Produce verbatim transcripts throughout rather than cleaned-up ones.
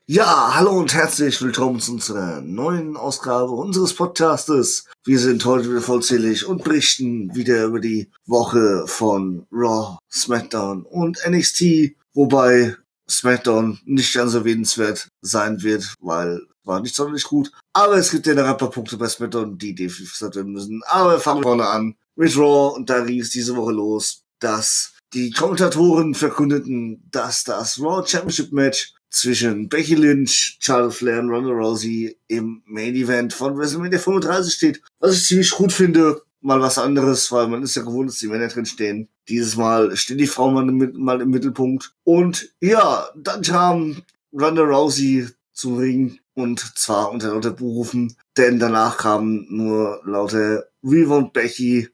Ja, hallo und herzlich willkommen zu unserer neuen Ausgabe unseres Podcastes. Wir sind heute wieder vollzählig und berichten wieder über die Woche von Raw, SmackDown und N X T, wobei SmackDown nicht ganz erwähnenswert sein wird, weil war nicht sonderlich gut. Aber es gibt ja noch ein paar Punkte bei SmackDown, die definitiv gesagt werden müssen. Aber fangen wir vorne an mit Raw, und da ging es diese Woche los, dass die Kommentatoren verkündeten, dass das Raw Championship Match zwischen Becky Lynch, Charlotte Flair und Ronda Rousey im Main Event von WrestleMania fünfunddreißig steht. Was ich ziemlich gut finde. Mal was anderes, weil man ist ja gewohnt, dass die Männer drin stehen. Dieses Mal steht die Frau mal im, mal im Mittelpunkt. Und ja, dann kam Ronda Rousey zum Ring, und zwar unter lauter Buhrufen, denn danach kamen nur lauter "We want Becky"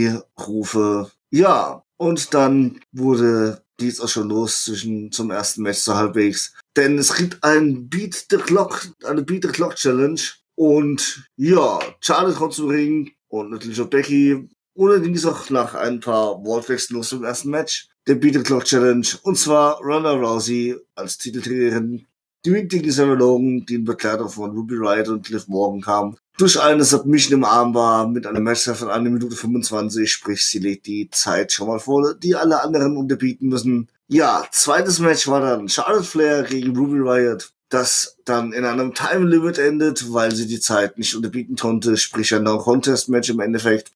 Rufe. Ja, und dann wurde dies auch schon los zwischen zum ersten Match so halbwegs. Denn es gibt ein Beat the Clock, eine Beat the Clock Challenge. Und ja, Charlotte kommt zum Ring und natürlich auch Becky. Und dann ging es auch nach ein paar Wortwechseln los zum ersten Match der Beat the Clock Challenge. Und zwar Ronda Rousey als Titelträgerin gewinnt gegen Sarah Logan, die in Begleitung von Ruby Riott und Liv Morgan kam, durch eine Submission im Armbar mit einer Matchzeit von einer Minute fünfundzwanzig, sprich sie legt die Zeit schon mal vor, die alle anderen unterbieten müssen. Ja, zweites Match war dann Charlotte Flair gegen Ruby Riott, das dann in einem Time Limit endet, weil sie die Zeit nicht unterbieten konnte, sprich ein No-Contest-Match im Endeffekt.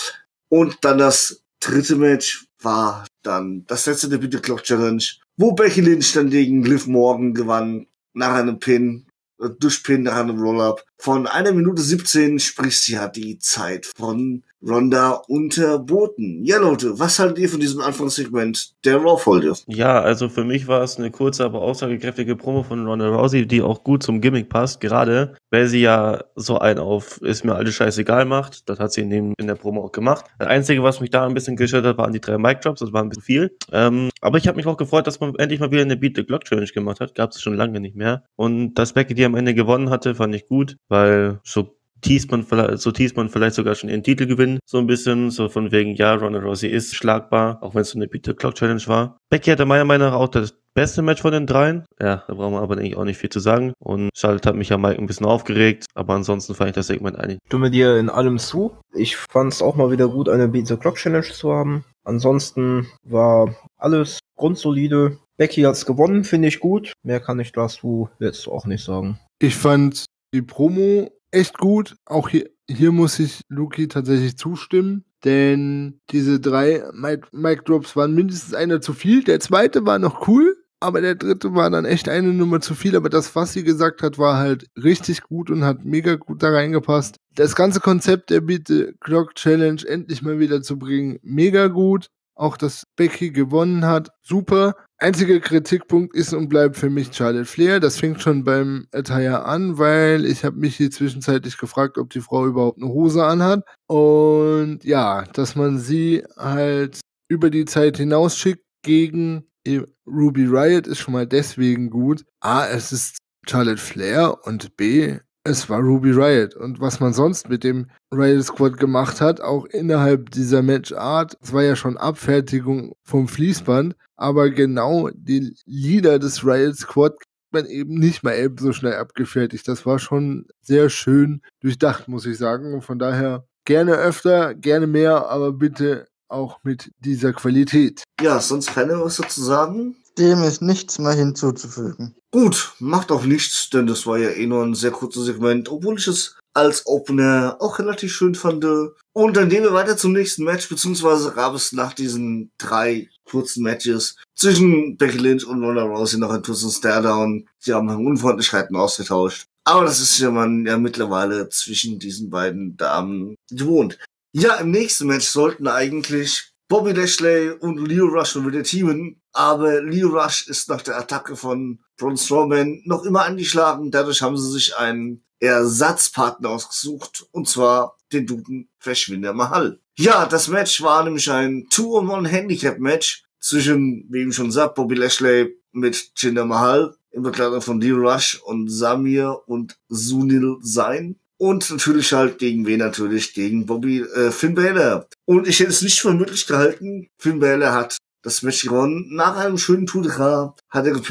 Und dann das dritte Match war dann das letzte der Beat the Clock Challenge, wo Becky Lynch dann gegen Liv Morgan gewann, nach einem Pin, durch Pin, nach einem Roll-Up von einer Minute siebzehn, sprich sie hat die Zeit von Ronda unterboten. Ja, Leute, was haltet ihr von diesem Anfangssegment der Raw-Folge? Ja, also für mich war es eine kurze, aber aussagekräftige Promo von Ronda Rousey, die auch gut zum Gimmick passt, gerade weil sie ja so einen auf ist mir alles scheißegal macht. Das hat sie in, dem, in der Promo auch gemacht. Das Einzige, was mich da ein bisschen gestört hat, waren die drei Mic-Drops, das war ein bisschen viel. Ähm, aber ich habe mich auch gefreut, dass man endlich mal wieder eine Beat the Clock Challenge gemacht hat. Gab es schon lange nicht mehr. Und dass Becky die am Ende gewonnen hatte, fand ich gut, weil so teast man vielleicht, so teast man vielleicht sogar schon ihren Titelgewinn, so ein bisschen, so von wegen, ja, Ronda Rousey ist schlagbar, auch wenn es so eine Beat the Clock Challenge war. Becky hatte meiner Meinung nach auch das beste Match von den dreien. Ja, da brauchen wir aber eigentlich auch nicht viel zu sagen. Und Charlotte hat mich ja Mike ein bisschen aufgeregt, aber ansonsten fand ich das Segment eigentlich. Ich stimme dir in allem zu. Ich fand es auch mal wieder gut, eine Beat the Clock Challenge zu haben. Ansonsten war alles grundsolide. Becky hat's gewonnen, finde ich gut. Mehr kann ich dazu jetzt auch nicht sagen. Ich fand die Promo echt gut. Auch hier, hier muss ich Luki tatsächlich zustimmen, denn diese drei Mic-Drops waren mindestens einer zu viel. Der zweite war noch cool, aber der dritte war dann echt eine Nummer zu viel. Aber das, was sie gesagt hat, war halt richtig gut und hat mega gut da reingepasst. Das ganze Konzept der Beat the Clock Challenge endlich mal wieder zu bringen, mega gut. Auch, dass Becky gewonnen hat, super. Einziger Kritikpunkt ist und bleibt für mich Charlotte Flair. Das fängt schon beim Attire an, weil ich habe mich hier zwischenzeitlich gefragt, ob die Frau überhaupt eine Hose anhat. Und ja, dass man sie halt über die Zeit hinausschickt gegen Ruby Riott ist schon mal deswegen gut. A, es ist Charlotte Flair, und B, es war Ruby Riott. Und was man sonst mit dem Riott Squad gemacht hat, auch innerhalb dieser Matchart, das war ja schon Abfertigung vom Fließband, aber genau die Lieder des Riott Squad kriegt man eben nicht mal eben so schnell abgefertigt. Das war schon sehr schön durchdacht, muss ich sagen. Und von daher gerne öfter, gerne mehr, aber bitte auch mit dieser Qualität. Ja, sonst keiner was dazu sagen? Dem ist nichts mehr hinzuzufügen. Gut, macht auch nichts, denn das war ja eh nur ein sehr kurzes Segment, obwohl ich es als Opener auch relativ schön fand. Und dann gehen wir weiter zum nächsten Match, beziehungsweise gab es nach diesen drei kurzen Matches zwischen Becky Lynch und Ronda Rousey noch einen kurzen Staredown. Sie haben Unfreundlichkeiten ausgetauscht. Aber das ist ja man ja mittlerweile zwischen diesen beiden Damen gewohnt. Ja, im nächsten Match sollten eigentlich Bobby Lashley und Lio Rush schon wieder teamen, aber Lio Rush ist nach der Attacke von Braun Strowman noch immer angeschlagen. Dadurch haben sie sich einen Ersatzpartner ausgesucht, und zwar den Duden Verschwinder Mahal. Ja, das Match war nämlich ein Two-on-One-Handicap-Match zwischen, wie eben schon gesagt, Bobby Lashley mit Jinder Mahal in Begleitung von Lio Rush und Samir und Sunil Zayn. Und natürlich halt gegen wen natürlich? Gegen Bobby, äh, Finn Balor. Und ich hätte es nicht für möglich gehalten. Finn Balor hat das Match gewonnen. Nach einem schönen Coup de Gras hat er gepinnt.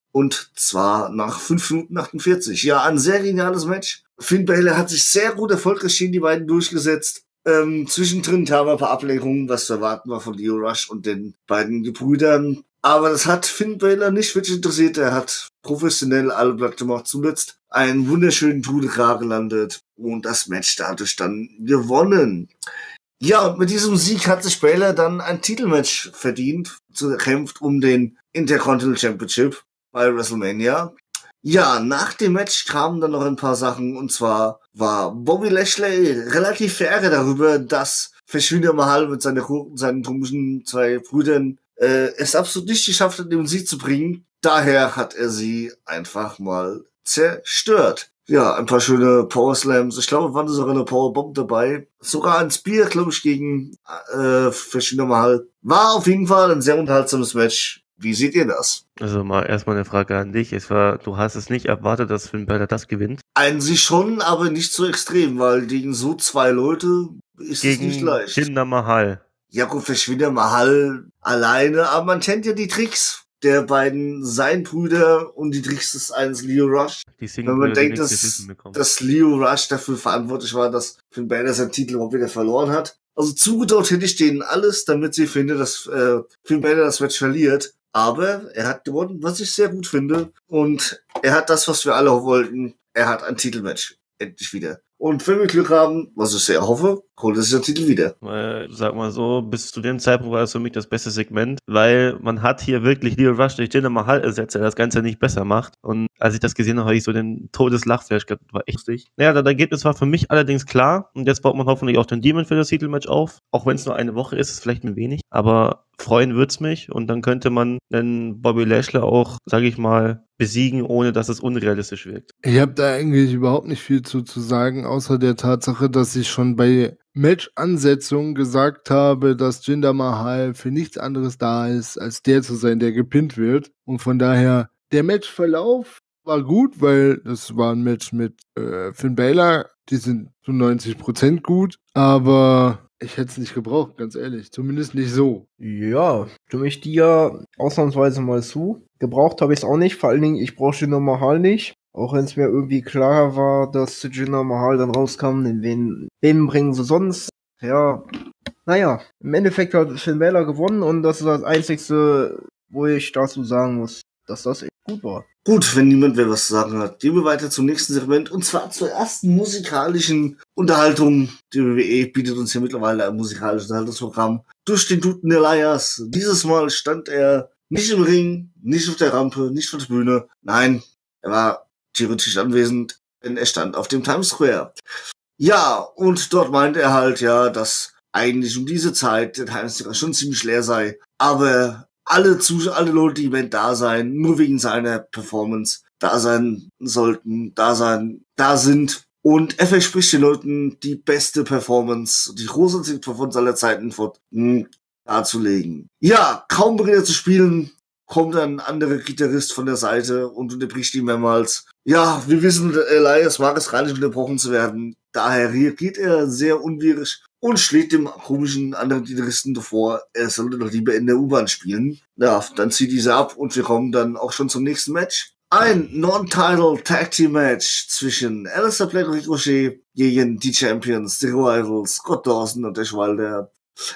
Und zwar nach fünf Minuten achtundvierzig. Ja, ein sehr geniales Match. Finn Balor hat sich sehr gut erfolgreich gegen die beiden durchgesetzt. Ähm, zwischendrin kamen ein paar Ablenkungen, was zu erwarten war von Lio Rush und den beiden Gebrüdern. Aber das hat Finn Balor nicht wirklich interessiert. Er hat professionell alle Blatt gemacht. Zuletzt einen wunderschönen Trudelkrag gelandet und das Match dadurch dann gewonnen. Ja, und mit diesem Sieg hat sich Balor dann ein Titelmatch verdient, kämpft um den Intercontinental Championship bei WrestleMania. Ja, nach dem Match kamen dann noch ein paar Sachen, und zwar war Bobby Lashley relativ verärgert darüber, dass Verschwinder Mahal mit seinen, seinen komischen zwei Brüdern äh, es absolut nicht geschafft hat, den Sieg zu bringen. Daher hat er sie einfach mal zerstört. Ja, ein paar schöne Power Slams. Ich glaube, waren sogar eine Powerbomb dabei. Sogar ein Spear, glaube ich, gegen äh, Verschwinder Mahal. War auf jeden Fall ein sehr unterhaltsames Match. Wie seht ihr das? Also mal erstmal eine Frage an dich. Es war, du hast es nicht erwartet, dass Finn Balor das gewinnt? An sich schon, aber nicht so extrem, weil gegen so zwei Leute ist Gegen es nicht leicht. Jinder Mahal. Ja gut, Verschwinder Mahal alleine, aber man kennt ja die Tricks der beiden sein Brüder und die Tricks des eines Lio Rush. Die Wenn man denkt, die dass, dass Lio Rush dafür verantwortlich war, dass Finn Balor seinen Titel überhaupt wieder verloren hat. Also zugetraut hätte ich denen alles, damit sie finde, dass äh, Finn Balor das Match verliert. Aber er hat gewonnen, was ich sehr gut finde. Und er hat das, was wir alle wollten. Er hat ein Titelmatch. Endlich wieder. Und wenn wir Glück haben, was ich sehr hoffe, holt er sich den Titel wieder. Äh, sag mal so, bis zu dem Zeitpunkt war es für mich das beste Segment, weil man hat hier wirklich Lio Rush durch Jinder Mahal ersetzt, der das Ganze nicht besser macht. Und als ich das gesehen habe, habe ich so den Todeslachflash gehabt, war echt lustig. Naja, das Ergebnis war für mich allerdings klar. Und jetzt baut man hoffentlich auch den Demon für das Titelmatch auf. Auch wenn es nur eine Woche ist, ist vielleicht ein wenig. Aber freuen wird's mich. Und dann könnte man den Bobby Lashley auch, sage ich mal, besiegen, ohne dass es unrealistisch wirkt. Ich habe da eigentlich überhaupt nicht viel zu, zu sagen, außer der Tatsache, dass ich schon bei Match-Ansetzung gesagt habe, dass Jinder Mahal für nichts anderes da ist, als der zu sein, der gepinnt wird. Und von daher, der Matchverlauf war gut, weil das war ein Match mit äh, Finn Balor. Die sind zu neunzig Prozent gut, aber ich hätte es nicht gebraucht, ganz ehrlich. Zumindest nicht so. Ja, stimme ich dir ausnahmsweise mal zu. Gebraucht habe ich es auch nicht, vor allen Dingen, ich brauche Jinder Mahal nicht. Auch wenn es mir irgendwie klarer war, dass Jinder Mahal dann rauskam, in wen, wen bringen sie sonst? Ja, naja, im Endeffekt hat Finn Balor gewonnen und das ist das Einzigste, wo ich dazu sagen muss, dass das echt gut war. Gut, wenn niemand mehr was zu sagen hat, gehen wir weiter zum nächsten Segment und zwar zur ersten musikalischen Unterhaltung. Die W W E bietet uns hier mittlerweile ein musikalisches Unterhaltungsprogramm durch den guten Elias. Dieses Mal stand er nicht im Ring, nicht auf der Rampe, nicht auf der Bühne. Nein, er war theoretisch anwesend, denn er stand auf dem Times Square. Ja, und dort meinte er halt, ja, dass eigentlich um diese Zeit der Times Square schon ziemlich leer sei, aber alle Zuschauer, alle Leute, die im Event da sein, nur wegen seiner Performance da sein sollten, da sein, da sind. Und er verspricht den Leuten die beste Performance, die großartigste Performance aller Zeiten vor, mh, darzulegen. Ja, kaum beginnt er zu spielen, kommt ein anderer Gitarrist von der Seite und unterbricht ihn mehrmals. Ja, wir wissen, Elias mag es gar nicht unterbrochen zu werden. Daher reagiert er sehr unwirrig und schlägt dem komischen anderen Gitarristen davor, er sollte doch lieber in der U-Bahn spielen. Ja, dann zieht dieser ab und wir kommen dann auch schon zum nächsten Match. Ein Non-Title Tag Team Match zwischen Aleister Black und Ricochet gegen die Champions, die Rivals, Scott Dawson und Dash Wilder.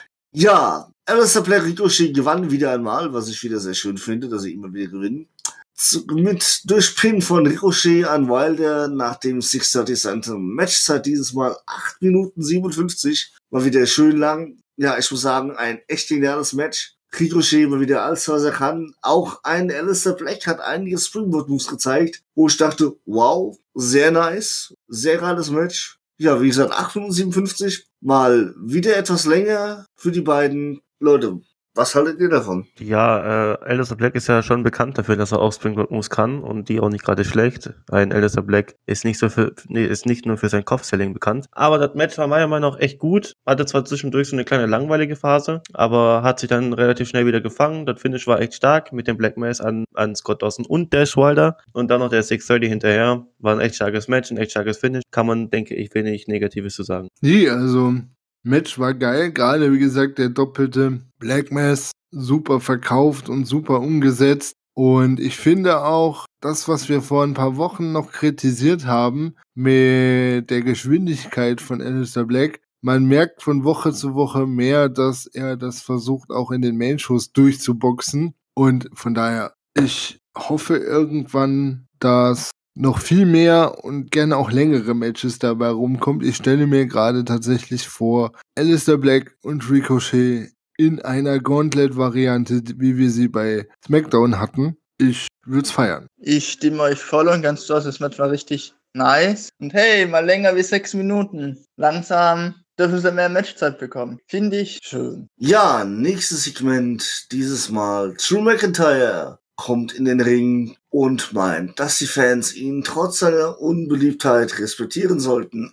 Ja, Aleister Black Ricochet gewann wieder einmal, was ich wieder sehr schön finde, dass sie immer wieder gewinnen. Zu, mit durch Pin von Ricochet an Wilder nach dem six thirty Center. Matchzeit dieses Mal acht Minuten siebenundfünfzig. War wieder schön lang. Ja, ich muss sagen, ein echt geniales Match. Ricochet immer wieder alles, was er kann. Auch ein Aleister Black hat einige Springboard Moves gezeigt, wo ich dachte, wow, sehr nice, sehr geiles Match. Ja, wie gesagt, acht Minuten siebenundfünfzig. Mal wieder etwas länger für die beiden Leute. Was haltet ihr davon? Ja, äh, Aleister Black ist ja schon bekannt dafür, dass er auch Springboard Moves kann und die auch nicht gerade schlecht. Ein Aleister Black ist nicht so für, nee, ist nicht nur für sein Kopfselling bekannt. Aber das Match war meiner Meinung nach echt gut. Hatte zwar zwischendurch so eine kleine langweilige Phase, aber hat sich dann relativ schnell wieder gefangen. Das Finish war echt stark mit dem Black Mass an, an Scott Dawson und Dash Wilder. Und dann noch der six thirty hinterher. War ein echt starkes Match, ein echt starkes Finish. Kann man, denke ich, wenig Negatives zu sagen. Nee, also Match war geil, gerade wie gesagt der doppelte Black Mass, super verkauft und super umgesetzt. Und ich finde auch, das, was wir vor ein paar Wochen noch kritisiert haben, mit der Geschwindigkeit von Aleister Black, man merkt von Woche zu Woche mehr, dass er das versucht, auch in den Main-Shows durchzuboxen. Und von daher, ich hoffe irgendwann, dass noch viel mehr und gerne auch längere Matches dabei rumkommt. Ich stelle mir gerade tatsächlich vor, Aleister Black und Ricochet in einer Gauntlet-Variante, wie wir sie bei SmackDown hatten. Ich würde es feiern. Ich stimme euch voll und ganz zu, das Match war richtig nice. Und hey, mal länger wie sechs Minuten. Langsam dürfen sie mehr Matchzeit bekommen. Finde ich schön. Ja, nächstes Segment, dieses Mal Drew McIntyre kommt in den Ring und meint, dass die Fans ihn trotz seiner Unbeliebtheit respektieren sollten.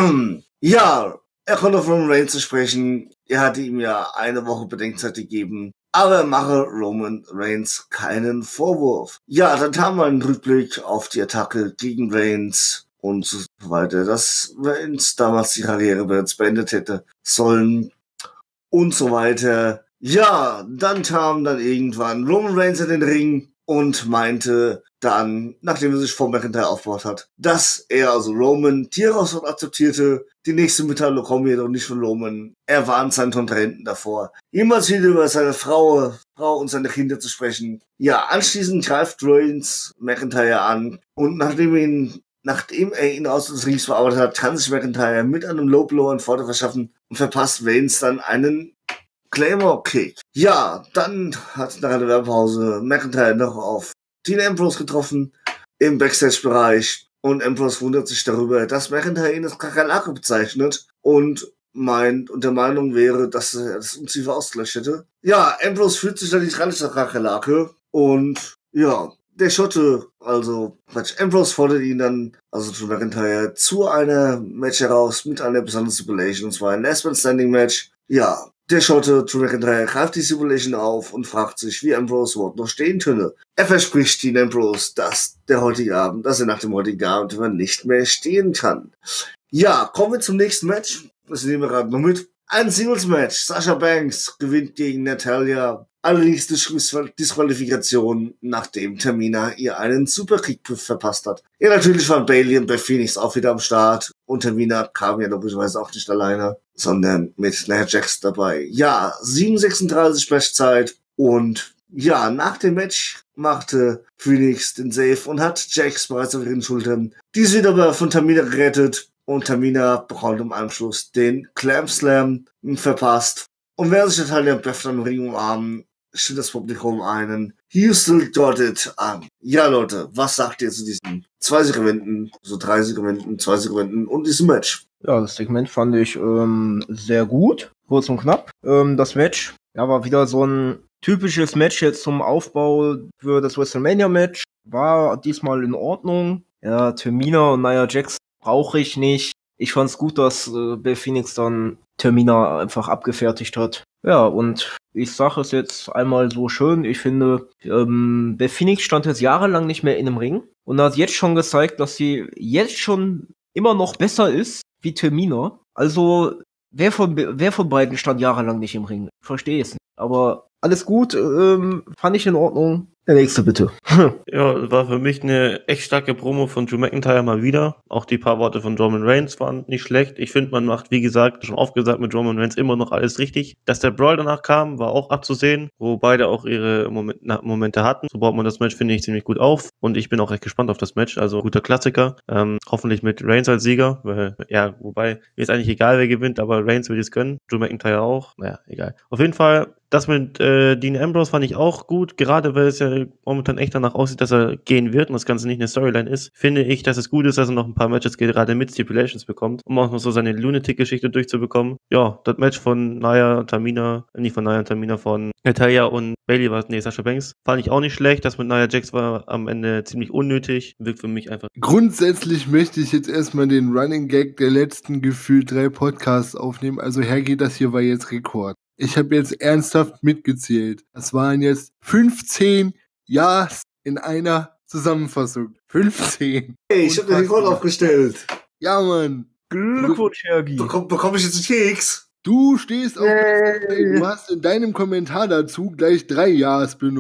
Ja, er konnte von Reigns zu sprechen. Er hatte ihm ja eine Woche Bedenkzeit gegeben. Aber er mache Roman Reigns keinen Vorwurf. Ja, dann haben wir einen Rückblick auf die Attacke gegen Reigns und so weiter, dass Reigns damals die Karriere bereits beendet hätte sollen und so weiter. Ja, dann kam dann irgendwann Roman Reigns in den Ring und meinte dann, nachdem er sich vor McIntyre aufgebaut hat, dass er, also Roman, die Herausforderung akzeptierte. Die nächste Mitteilung kommen jedoch nicht von Roman. Er warnt seinen Kontrahenten davor, jemals wieder über seine Frau, Frau und seine Kinder zu sprechen. Ja, anschließend greift Reigns McIntyre an und nachdem ihn Nachdem er ihn aus des Rings verarbeitet hat, kann sich McIntyre mit einem Low Blow einen Vorteil verschaffen und verpasst Reigns dann einen Claymore-Kick. Ja, dann hat nach einer Werbepause McIntyre noch auf Dean Ambrose getroffen im Backstage-Bereich und Ambrose wundert sich darüber, dass McIntyre ihn als Kakerlake bezeichnet und meint und der Meinung wäre, dass er das Unziefer ausgelöscht hätte. Ja, Ambrose fühlt sich dann nicht ran als Kakerlake und ja, der Schotte, also Quatsch, Ambrose fordert ihn dann, also Drew McIntyre, zu einer Match heraus mit einer besonderen Stipulation, und zwar ein Last Man Standing Match. Ja, der Schotte Drew McIntyre greift die Stipulation auf und fragt sich, wie Ambrose überhaupt noch stehen könne. Er verspricht Dean Ambrose, dass der heutige Abend, dass er nach dem heutigen Abend nicht mehr stehen kann. Ja, kommen wir zum nächsten Match. Das nehmen wir gerade noch mit. Ein Singles-Match. Sasha Banks gewinnt gegen Natalya. Allerdings durch Disqualifikation, nachdem Tamina ihr einen Superkick verpasst hat. Ja, natürlich waren Bayley und Beth Phoenix auch wieder am Start. Und Tamina kam ja logischerweise auch nicht alleine, sondern mit Nia Jax dabei. Ja, sieben sechsunddreißig Matchzeit. Und ja, nach dem Match machte Phoenix den Save und hat Jax bereits auf ihren Schultern. Dies wird aber von Tamina gerettet. Und Tamina bekommt im Anschluss den Clam Slam verpasst. Und während sich Natalya und Beth dann im Ring umarmen, steht das Publikum einen You Still Got It an. Ja, Leute, was sagt ihr zu diesen zwei Segmenten, so drei Segmenten, zwei Segmenten und diesem Match? Ja, das Segment fand ich ähm, sehr gut, kurz und knapp. Ähm, das Match, ja, war wieder so ein typisches Match jetzt zum Aufbau für das WrestleMania-Match. War diesmal in Ordnung. Ja, Tamina und Nia Jax brauche ich nicht. Ich fand's gut, dass äh, Beth Phoenix dann Tamina einfach abgefertigt hat. Ja, und ich sage es jetzt einmal so schön, ich finde, ähm, Beth Phoenix stand jetzt jahrelang nicht mehr in einem Ring und hat jetzt schon gezeigt, dass sie jetzt schon immer noch besser ist wie Tamina. Also, wer von, wer von beiden stand jahrelang nicht im Ring? Ich verstehe es nicht. Aber alles gut, ähm, fand ich in Ordnung. Der nächste bitte. Ja, war für mich eine echt starke Promo von Drew McIntyre mal wieder. Auch die paar Worte von Roman Reigns waren nicht schlecht. Ich finde, man macht, wie gesagt, schon aufgesagt mit Roman Reigns immer noch alles richtig. Dass der Brawl danach kam, war auch abzusehen, wo beide auch ihre Moment, na, Momente hatten. So baut man das Match, finde ich, ziemlich gut auf. Und ich bin auch recht gespannt auf das Match. Also guter Klassiker. Ähm, hoffentlich mit Reigns als Sieger. Weil, ja, wobei, mir ist eigentlich egal, wer gewinnt, aber Reigns will es gönnen. Drew McIntyre auch. Naja, egal. Auf jeden Fall, das mit äh, Dean Ambrose fand ich auch gut, gerade weil es ja momentan echt danach aussieht, dass er gehen wird und das Ganze nicht eine Storyline ist, finde ich, dass es gut ist, dass er noch ein paar Matches gerade mit Stipulations bekommt, um auch noch so seine Lunatic-Geschichte durchzubekommen. Ja, das Match von Nia und Tamina, äh, nicht von Nia und Tamina, von Natalya und Bayley war, nee, Sasha Banks, fand ich auch nicht schlecht. Das mit Nia Jax war am Ende ziemlich unnötig, wirkt für mich einfach. Grundsätzlich möchte ich jetzt erstmal den Running Gag der letzten gefühlt drei Podcasts aufnehmen, also hergeht, das hier war jetzt Rekord. Ich habe jetzt ernsthaft mitgezählt. Das waren jetzt fünfzehn Ja's in einer Zusammenfassung. fünfzehn. Hey, ich habe den Rekord aufgestellt. Ja, Mann. Glückwunsch, Hergi. Bekomme bekomm ich jetzt einen Keks? Du stehst auf Yay. Du hast in deinem Kommentar dazu gleich drei Ja's benutzt.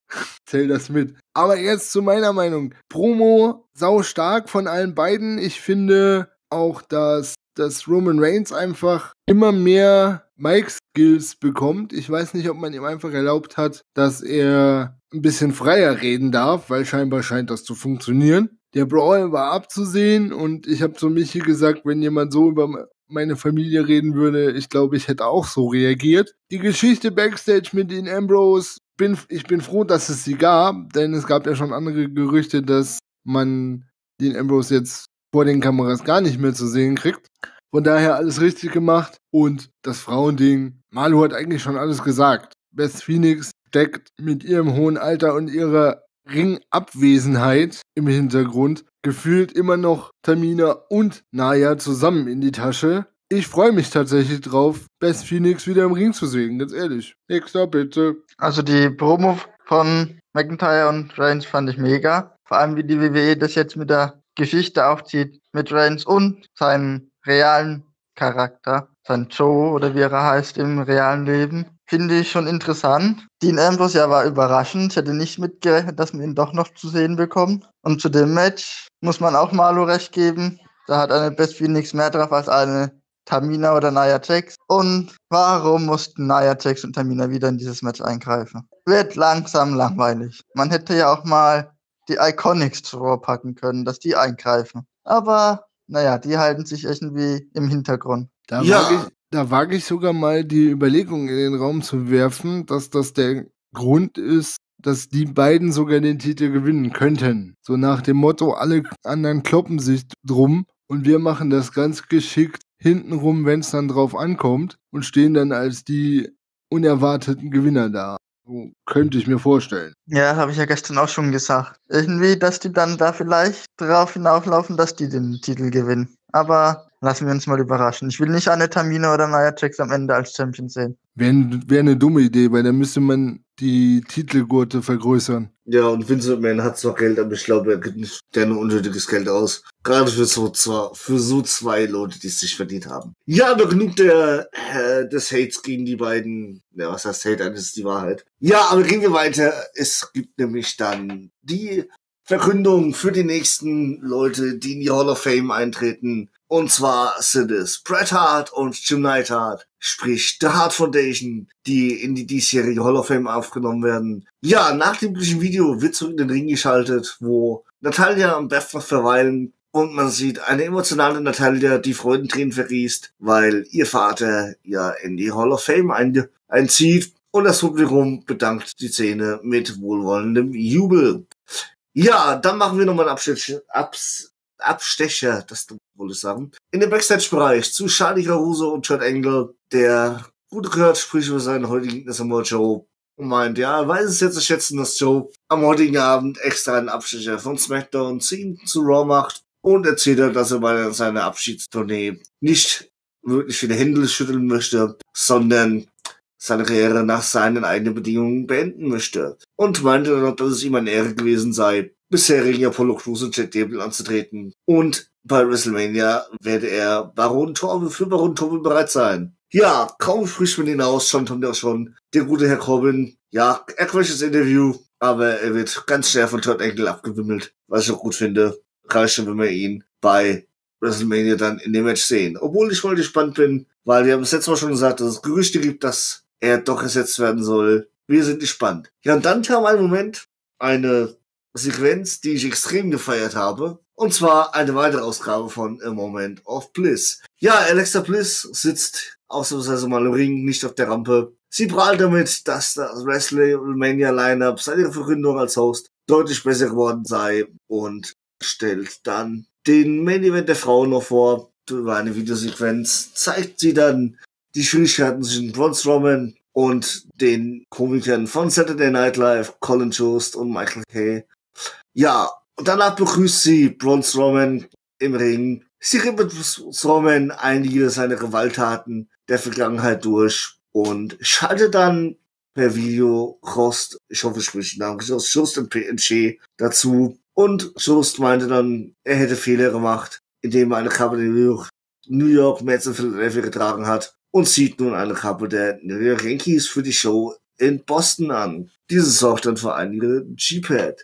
zähl das mit. Aber jetzt zu meiner Meinung. Promo sau stark von allen beiden. Ich finde auch, dass, dass Roman Reigns einfach immer mehr Mic-Skills bekommt. Ich weiß nicht, ob man ihm einfach erlaubt hat, dass er ein bisschen freier reden darf, weil scheinbar scheint das zu funktionieren. Der Brawl war abzusehen und ich habe zu Michi gesagt, wenn jemand so über meine Familie reden würde, ich glaube, ich hätte auch so reagiert. Die Geschichte Backstage mit Dean Ambrose, bin, ich bin froh, dass es sie gab, denn es gab ja schon andere Gerüchte, dass man Dean Ambrose jetzt vor den Kameras gar nicht mehr zu sehen kriegt. Von daher alles richtig gemacht. Und das Frauending, Malu hat eigentlich schon alles gesagt. Beth Phoenix steckt mit ihrem hohen Alter und ihrer Ringabwesenheit im Hintergrund gefühlt immer noch Tamina und Nia zusammen in die Tasche. Ich freue mich tatsächlich drauf, Beth Phoenix wieder im Ring zu sehen, ganz ehrlich. Nächster bitte. Also die Promo von McIntyre und Reigns fand ich mega. Vor allem wie die W W E das jetzt mit der Geschichte aufzieht, mit Reigns und seinem realen Charakter, sein Joe oder wie er heißt im realen Leben. Finde ich schon interessant. Dean Ambrose ja war überraschend. Ich hätte nicht mitgerechnet, dass man ihn doch noch zu sehen bekommt. Und zu dem Match muss man auch Malu recht geben. Da hat eine Beth Phoenix mehr drauf als eine Tamina oder Nia Jax. Und warum mussten Nia Jax und Tamina wieder in dieses Match eingreifen? Wird langsam langweilig. Man hätte ja auch mal die Iconics zu Raw packen können, dass die eingreifen. Aber, naja, die halten sich irgendwie im Hintergrund. Da Ja. wage ich, da wage ich sogar mal die Überlegung in den Raum zu werfen, dass das der Grund ist, dass die beiden sogar den Titel gewinnen könnten. So nach dem Motto, alle anderen kloppen sich drum und wir machen das ganz geschickt hintenrum, wenn es dann drauf ankommt und stehen dann als die unerwarteten Gewinner da. So könnte ich mir vorstellen. Ja, habe ich ja gestern auch schon gesagt. Irgendwie, dass die dann da vielleicht drauf hinauflaufen, dass die den Titel gewinnen. Aber lassen wir uns mal überraschen. Ich will nicht eine Tamina oder Nia Jax am Ende als Champion sehen. Wäre wär eine dumme Idee, weil dann müsste man die Titelgurte vergrößern. Ja, und Vince McMahon hat zwar Geld, aber ich glaube, er gibt nicht gerne unnötiges Geld aus. Gerade für so, zwar, für so zwei Leute, die es sich verdient haben. Ja, aber genug der, äh, des Hates gegen die beiden. Ja, was heißt Hate? Das ist die Wahrheit. Ja, aber gehen wir weiter. Es gibt nämlich dann die Verkündung für die nächsten Leute, die in die Hall of Fame eintreten. Und zwar sind es Bret Hart und Jim Neidhart, sprich The Hart Foundation, die in die diesjährige Hall of Fame aufgenommen werden. Ja, nach dem üblichen Video wird zurück in den Ring geschaltet, wo Natalya und Beth noch verweilen und man sieht eine emotionale Natalya, die Freudentränen vergießt, weil ihr Vater ja in die Hall of Fame ein- einzieht und das Publikum bedankt die Szene mit wohlwollendem Jubel. Ja, dann machen wir nochmal einen Abstecher, Abs, Abstecher, das wollte ich sagen, in den Backstage-Bereich zu Charlie Caruso und Kurt Angle. Der gute Kurt spricht über seinen heutigen Gegner Samoa Joe und meint, ja, er weiß es jetzt zu schätzen, dass Joe am heutigen Abend extra einen Abstecher von SmackDown zu ihm zu Raw macht und erzählt er, dass er bei seiner Abschiedstournee nicht wirklich viele Hände schütteln möchte, sondern seine Karriere nach seinen eigenen Bedingungen beenden möchte. Und meinte dann, dass es ihm eine Ehre gewesen sei, bisher gegen Apollo Crews und Chad Gable anzutreten. Und bei WrestleMania werde er Baron Corbin für Baron Corbin bereit sein. Ja, kaum spricht man ihn aus, schon kommt er auch schon. Der gute Herr Corbin, ja, er quetscht das Interview, aber er wird ganz schnell von Kurt Angle abgewimmelt, was ich auch gut finde. Reicht schon, wenn wir ihn bei WrestleMania dann in dem Match sehen. Obwohl ich voll gespannt bin, weil wir haben es letztes Mal schon gesagt, dass es Gerüchte gibt, dass er doch ersetzt werden soll. Wir sind gespannt. Ja, und dann kam ein Moment, eine Sequenz, die ich extrem gefeiert habe. Und zwar eine weitere Ausgabe von A Moment of Bliss. Ja, Alexa Bliss sitzt ausnahmsweise mal im Ring, nicht auf der Rampe. Sie prahlt damit, dass das WrestleMania-Lineup seit ihrer Verkündung als Host deutlich besser geworden sei und stellt dann den Main Event der Frauen noch vor. Über eine Videosequenz zeigt sie dann die Schwierigkeiten zwischen Braun Strowman und den Komikern von Saturday Night Live, Colin Jost und Michael Kay. Ja, und danach begrüßt sie Braun Strowman im Ring. Sie redet mit Strowman einige seiner Gewalttaten der Vergangenheit durch und schaltet dann per Video Jost, ich hoffe, ich spreche den Namen, Jost und P N G dazu. Und Jost meinte dann, er hätte Fehler gemacht, indem er eine Kappe der New York Mets in Philadelphia getragen hat und zieht nun eine Kappe der New York Yankees für die Show in Boston an. Dieses sorgt dann für einige G-Pad.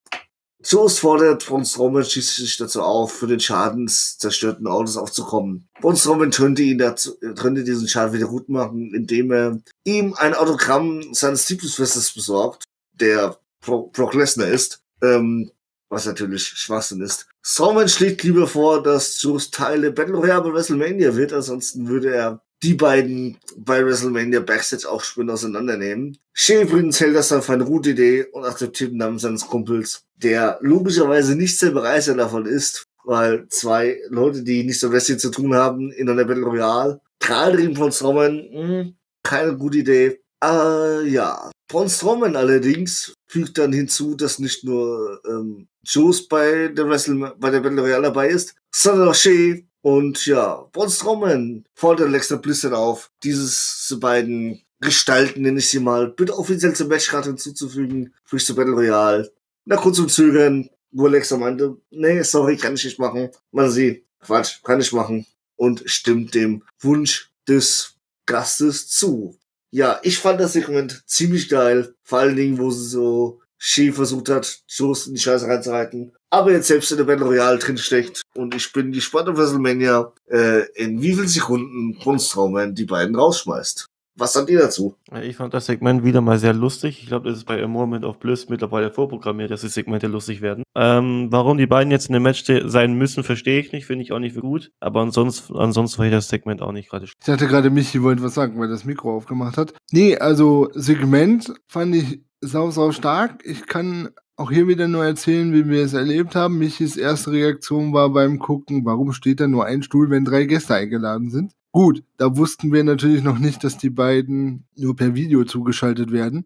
Jost fordert Braun Strowman schließlich dazu auf, für den Schaden des zerstörten Autos aufzukommen. Braun Strowman könnte ihn dazu, könnte diesen Schaden wieder gut machen, indem er ihm ein Autogramm seines Titelfestes besorgt, der Pro- Brock Lesnar ist, ähm, was natürlich Schwachsinn ist. Strowman schlägt lieber vor, dass Jost Teil der Battle Royale bei WrestleMania wird, ansonsten würde er die beiden bei WrestleMania Backstage auch schön auseinandernehmen. Shea übrigens hält das dann für eine gute Idee und akzeptiert den Namen seines Kumpels, der logischerweise nicht sehr begeistert davon ist, weil zwei Leute, die nichts mit Wrestling zu tun haben, in einer Battle Royale, gerade gegen Braun Strowman, mh, keine gute Idee. Äh, ja. Braun Strowman allerdings fügt dann hinzu, dass nicht nur ähm, Jost bei der, Wrestle- bei der Battle Royale dabei ist, sondern auch Shea. Und ja, Braun Strowman fordert Alexa Bliss dann auf, diese beiden Gestalten, nenne ich sie mal, bitte offiziell zum Matchcard hinzuzufügen, für zur Battle Royale. Nach kurzem Zögern, wo Alexa meinte, nee, sorry, kann ich nicht machen. Man sie, Quatsch, kann ich machen. Und stimmt dem Wunsch des Gastes zu. Ja, ich fand das Segment ziemlich geil. Vor allen Dingen, wo sie so Shea versucht hat, Jost in die Scheiße reinzureiten. Aber jetzt selbst in der Battle Royale drinsteckt. Und ich bin gespannt auf WrestleMania, äh, in wie vielen Sekunden Braun Strowman die beiden rausschmeißt. Was sagt ihr dazu? Ich fand das Segment wieder mal sehr lustig. Ich glaube, das ist bei A Moment of Bliss mittlerweile vorprogrammiert, dass die Segmente lustig werden. Ähm, warum die beiden jetzt in dem Match sein müssen, verstehe ich nicht. Finde ich auch nicht gut. Aber ansonsten, ansonsten war ich das Segment auch nicht gerade. Ich dachte gerade, Michi wollte was sagen, weil das Mikro aufgemacht hat. Nee, also Segment fand ich sau, sau stark. Ich kann auch hier wieder nur erzählen, wie wir es erlebt haben. Michis erste Reaktion war beim Gucken, warum steht da nur ein Stuhl, wenn drei Gäste eingeladen sind? Gut, da wussten wir natürlich noch nicht, dass die beiden nur per Video zugeschaltet werden.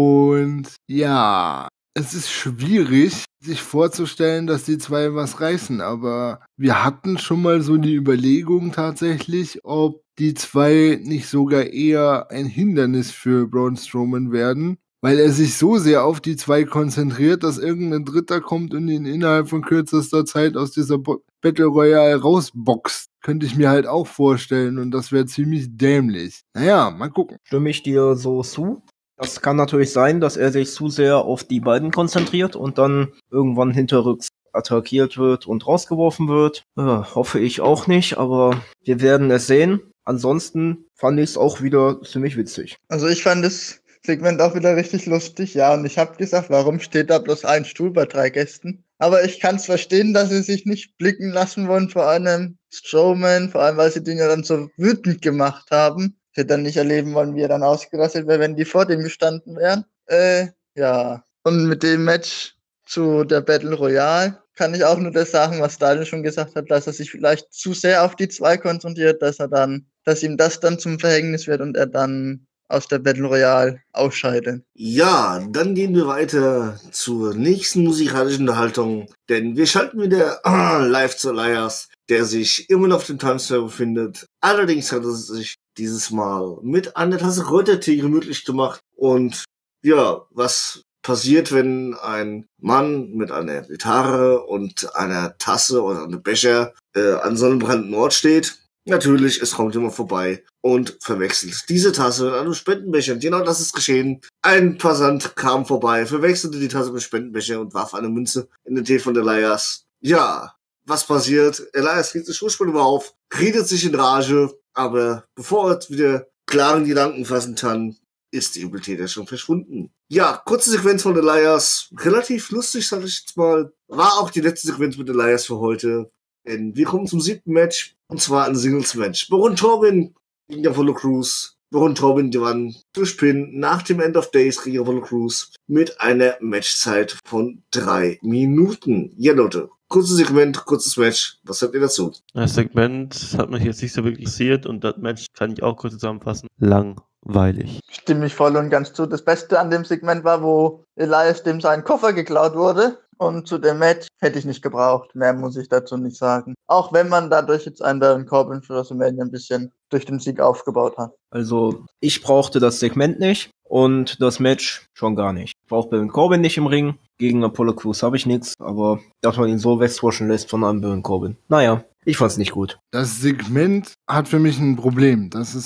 Und ja, es ist schwierig, sich vorzustellen, dass die zwei was reißen. Aber wir hatten schon mal so die Überlegung tatsächlich, ob die zwei nicht sogar eher ein Hindernis für Braun Strowman werden. Weil er sich so sehr auf die zwei konzentriert, dass irgendein Dritter kommt und ihn innerhalb von kürzester Zeit aus dieser Bo- Battle Royale rausboxt. Könnte ich mir halt auch vorstellen und das wäre ziemlich dämlich. Naja, mal gucken. Stimme ich dir so zu? Das kann natürlich sein, dass er sich zu sehr auf die beiden konzentriert und dann irgendwann hinterrücks attackiert wird und rausgeworfen wird. Ja, hoffe ich auch nicht, aber wir werden es sehen. Ansonsten fand ich es auch wieder ziemlich witzig. Also ich fand das Segment auch wieder richtig lustig, ja, und ich habe gesagt, warum steht da bloß ein Stuhl bei drei Gästen? Aber ich kann es verstehen, dass sie sich nicht blicken lassen wollen vor einem Strowman, vor allem, weil sie den ja dann so wütend gemacht haben. Ich hätte dann nicht erleben wollen, wie er dann ausgerastet wäre, wenn die vor dem gestanden wären. Äh, ja. Und mit dem Match zu der Battle Royale kann ich auch nur das sagen, was Daniel schon gesagt hat, dass er sich vielleicht zu sehr auf die zwei konzentriert, dass er dann, dass ihm das dann zum Verhängnis wird und er dann aus der Battle Royale ausscheiden. Ja, dann gehen wir weiter zur nächsten musikalischen Unterhaltung, denn wir schalten wieder äh, live zu Elias, der sich immer noch auf dem Tanzfloor befindet. Allerdings hat er sich dieses Mal mit einer Tasse Kräutertee gemütlich gemacht. Und ja, was passiert, wenn ein Mann mit einer Gitarre und einer Tasse oder einem Becher äh, an so einem brandenden Ort steht? Natürlich, es kommt immer vorbei und verwechselt diese Tasse mit einem Spendenbecher. Genau das ist geschehen. Ein Passant kam vorbei, verwechselte die Tasse mit Spendenbecher und warf eine Münze in den Tee von Elias. Ja, was passiert? Elias kriegt sich Schussspur auf, redet sich in Rage, aber bevor er wieder klaren Gedanken fassen kann, ist die Übeltäter schon verschwunden. Ja, kurze Sequenz von Elias. Relativ lustig, sag ich jetzt mal. War auch die letzte Sequenz mit Elias für heute. Denn wir kommen zum siebten Match. Und zwar ein Singles-Match. Baron Corbin gegen Apollo Crews. Baron Corbin gewann durch Pin nach dem End of Days gegen Apollo Crews mit einer Matchzeit von drei Minuten. Ja, Leute. Kurzes Segment, kurzes Match. Was habt ihr dazu? Das Segment hat mich jetzt nicht so wirklich interessiert und das Match kann ich auch kurz zusammenfassen. Langweilig. Stimme ich voll und ganz zu. Das Beste an dem Segment war, wo Elias dem sein Koffer geklaut wurde. Und zu dem Match hätte ich nicht gebraucht. Mehr muss ich dazu nicht sagen. Auch wenn man dadurch jetzt einen Baron Corbin für WrestleMania ein bisschen durch den Sieg aufgebaut hat. Also, ich brauchte das Segment nicht und das Match schon gar nicht. Ich brauche Baron Corbin nicht im Ring. Gegen Apollo Crews habe ich nichts, aber dass man ihn so wegwashen lässt von einem Baron Corbin. Naja, ich fand's nicht gut. Das Segment hat für mich ein Problem. Das ist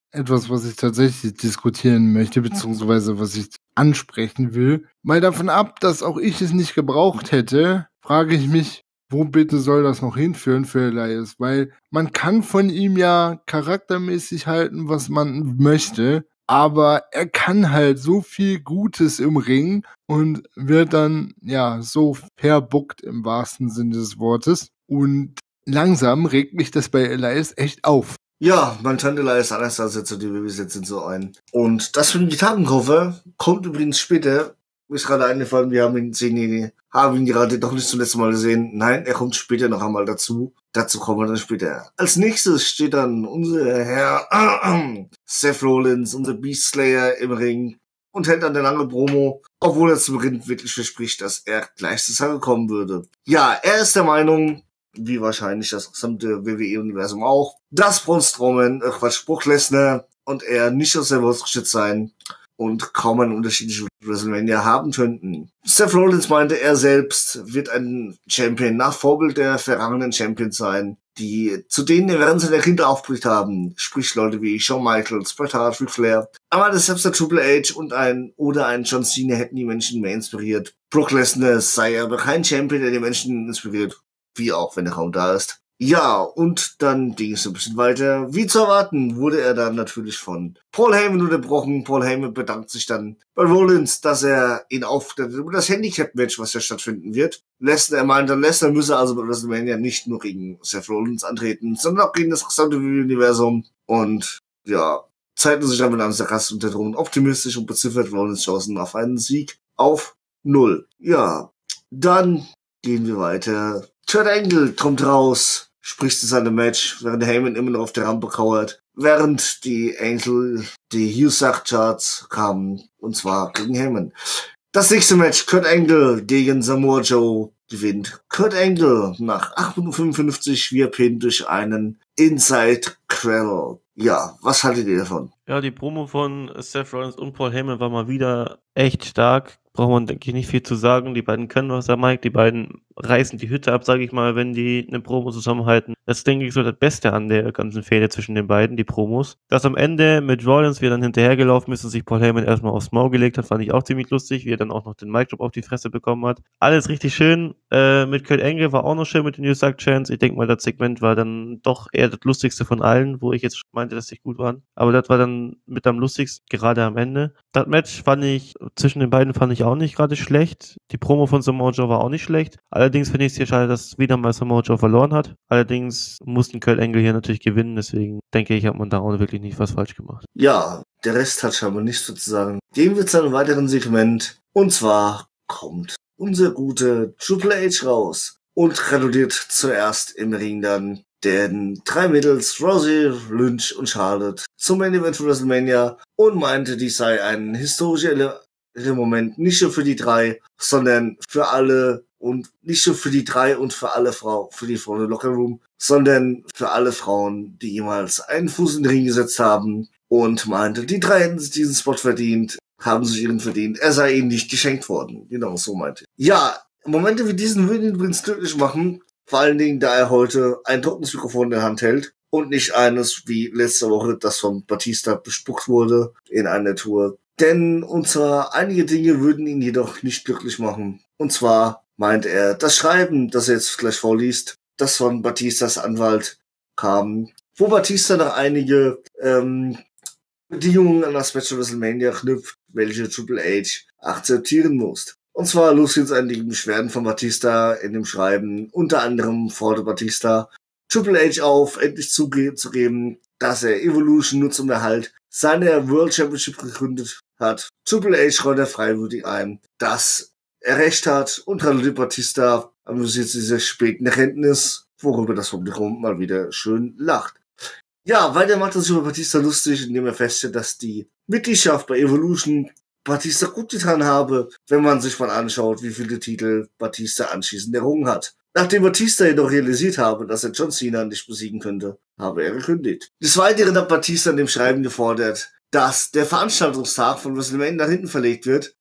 etwas, was ich tatsächlich diskutieren möchte, beziehungsweise was ich ansprechen will. Mal davon ab, dass auch ich es nicht gebraucht hätte, frage ich mich, wo bitte soll das noch hinführen für Elias? Weil man kann von ihm ja charaktermäßig halten, was man möchte, aber er kann halt so viel Gutes im Ring und wird dann, ja, so verbuckt im wahrsten Sinne des Wortes. Und langsam regt mich das bei Elias echt auf. Ja, mein Tante Elias anders als jetzt die Babys jetzt sind so ein. Und das für den Gitarrenkoffer kommt übrigens später. Mir ist gerade eingefallen, wir haben ihn, sehen ihn, haben ihn gerade doch nicht zum letzten Mal gesehen. Nein, er kommt später noch einmal dazu. Dazu kommen wir dann später. Als nächstes steht dann unser Herr äh, Seth Rollins, unser Beast Slayer im Ring und hält dann eine lange Promo, obwohl er zu Beginn wirklich verspricht, dass er gleich zur Sache kommen würde. Ja, er ist der Meinung, wie wahrscheinlich das gesamte W W E-Universum auch, dass Braun Strowman, äh, Quatsch, Brock Lesnar und er nicht aus der Wurzelschritt sein und kaum einen unterschiedlichen WrestleMania haben könnten. Seth Rollins meinte, er selbst wird ein Champion nach Vorbild der vergangenen Champions sein, die zu denen er während seiner Kinder aufgebricht haben, sprich Leute wie Shawn Michaels, Bret Hart, Ric Flair. Aber das selbst der Triple H und ein oder ein John Cena hätten die Menschen mehr inspiriert. Brock Lesnar sei aber kein Champion, der die Menschen inspiriert, wie auch wenn er kaum da ist. Ja, und dann ging es ein bisschen weiter. Wie zu erwarten, wurde er dann natürlich von Paul Heyman unterbrochen. Paul Heyman bedankt sich dann bei Rollins, dass er ihn aufklärt über das Handicap-Match, was ja stattfinden wird. Lesnar, er meinte, Lesnar müsse also bei WrestleMania nicht nur gegen Seth Rollins antreten, sondern auch gegen das gesamte Universum. Und ja, zeigten sich dann mit einem Sarkast unter Drohnen optimistisch und beziffert Rollins Chancen auf einen Sieg auf null. Ja, dann gehen wir weiter. Kurt Angle kommt raus, spricht zu seinem Match, während Heyman immer noch auf der Rampe kauert, während die Angle, die Hughes-Charts kamen, und zwar gegen Heyman. Das nächste Match, Kurt Angle gegen Samoa Joe, gewinnt Kurt Angle nach acht Minuten fünfundfünfzig via Pin durch einen Inside Cradle. Ja, was haltet ihr davon? Ja, die Promo von Seth Rollins und Paul Heyman war mal wieder echt stark. Braucht man, denke ich, nicht viel zu sagen. Die beiden können was, der Mike. Die beiden reißen die Hütte ab, sage ich mal, wenn die eine Promo zusammenhalten. Das, denke ich, so das Beste an der ganzen Fehde zwischen den beiden, die Promos. Dass am Ende mit Rollins, wie er dann hinterhergelaufen ist und sich Paul Heyman erstmal aufs Maul gelegt hat, fand ich auch ziemlich lustig, wie er dann auch noch den Mic-Drop auf die Fresse bekommen hat. Alles richtig schön. Äh, mit Kurt Angle war auch noch schön mit den New Suck Chants. Ich denke mal, das Segment war dann doch eher das lustigste von allen, wo ich jetzt meinte, dass die gut waren. Aber das war dann mit am lustigsten, gerade am Ende. Das Match fand ich, zwischen den beiden fand ich auch nicht gerade schlecht. Die Promo von Samoa Joe war auch nicht schlecht. Allerdings finde ich es hier schade, dass wieder mal Samoa Joe verloren hat. Allerdings mussten Kurt Angle hier natürlich gewinnen, deswegen denke ich, hat man da auch wirklich nicht was falsch gemacht. Ja, der Rest hat scheinbar nichts sozusagen. Gehen wir zu einem weiteren Segment. Und zwar kommt unser guter Triple H raus und gratuliert zuerst im Ring dann den drei Mädels, Rousey, Lynch und Charlotte, zum Main Event für WrestleMania und meinte, dies sei ein historischer Moment, nicht nur für die drei, sondern für alle und nicht nur für die drei und für alle Frauen, für die Frauen im Locker Room, sondern für alle Frauen, die jemals einen Fuß in den Ring gesetzt haben und meinte, die drei hätten sich diesen Spot verdient, haben sich ihren verdient, er sei ihnen nicht geschenkt worden. Genau, so meinte ich. Ja, Momente wie diesen würden ihn übrigens glücklich machen, vor allen Dingen, da er heute ein trockenes Mikrofon in der Hand hält und nicht eines, wie letzte Woche, das von Batista bespuckt wurde in einer Tour. Denn, und zwar, einige Dinge würden ihn jedoch nicht glücklich machen. Und zwar meint er, das Schreiben, das er jetzt gleich vorliest, das von Batistas Anwalt kam, wo Batista noch einige ähm, Bedingungen an das Match of WrestleMania knüpft, welche Triple H akzeptieren muss. Und zwar losgehend einige Beschwerden von Batista in dem Schreiben. Unter anderem fordert Batista Triple H auf, endlich zugeben, dass er Evolution nur zum Erhalt seiner World Championship gegründet hat. Triple H räumt er freiwillig ein, dass er recht hat und gratuliert Batista amüsiert dieser späten Erkenntnis, worüber das Publikum mal wieder schön lacht. Ja, weiter macht er sich über Batista lustig, indem er feststellt, dass die Mitgliedschaft bei Evolution Batista gut getan habe, wenn man sich mal anschaut, wie viele Titel Batista anschließend errungen hat. Nachdem Batista jedoch realisiert habe, dass er John Cena nicht besiegen könnte, habe er gekündigt. Des Weiteren hat Batista in dem Schreiben gefordert, dass der Veranstaltungstag von WrestleMania nach hinten verlegt wird,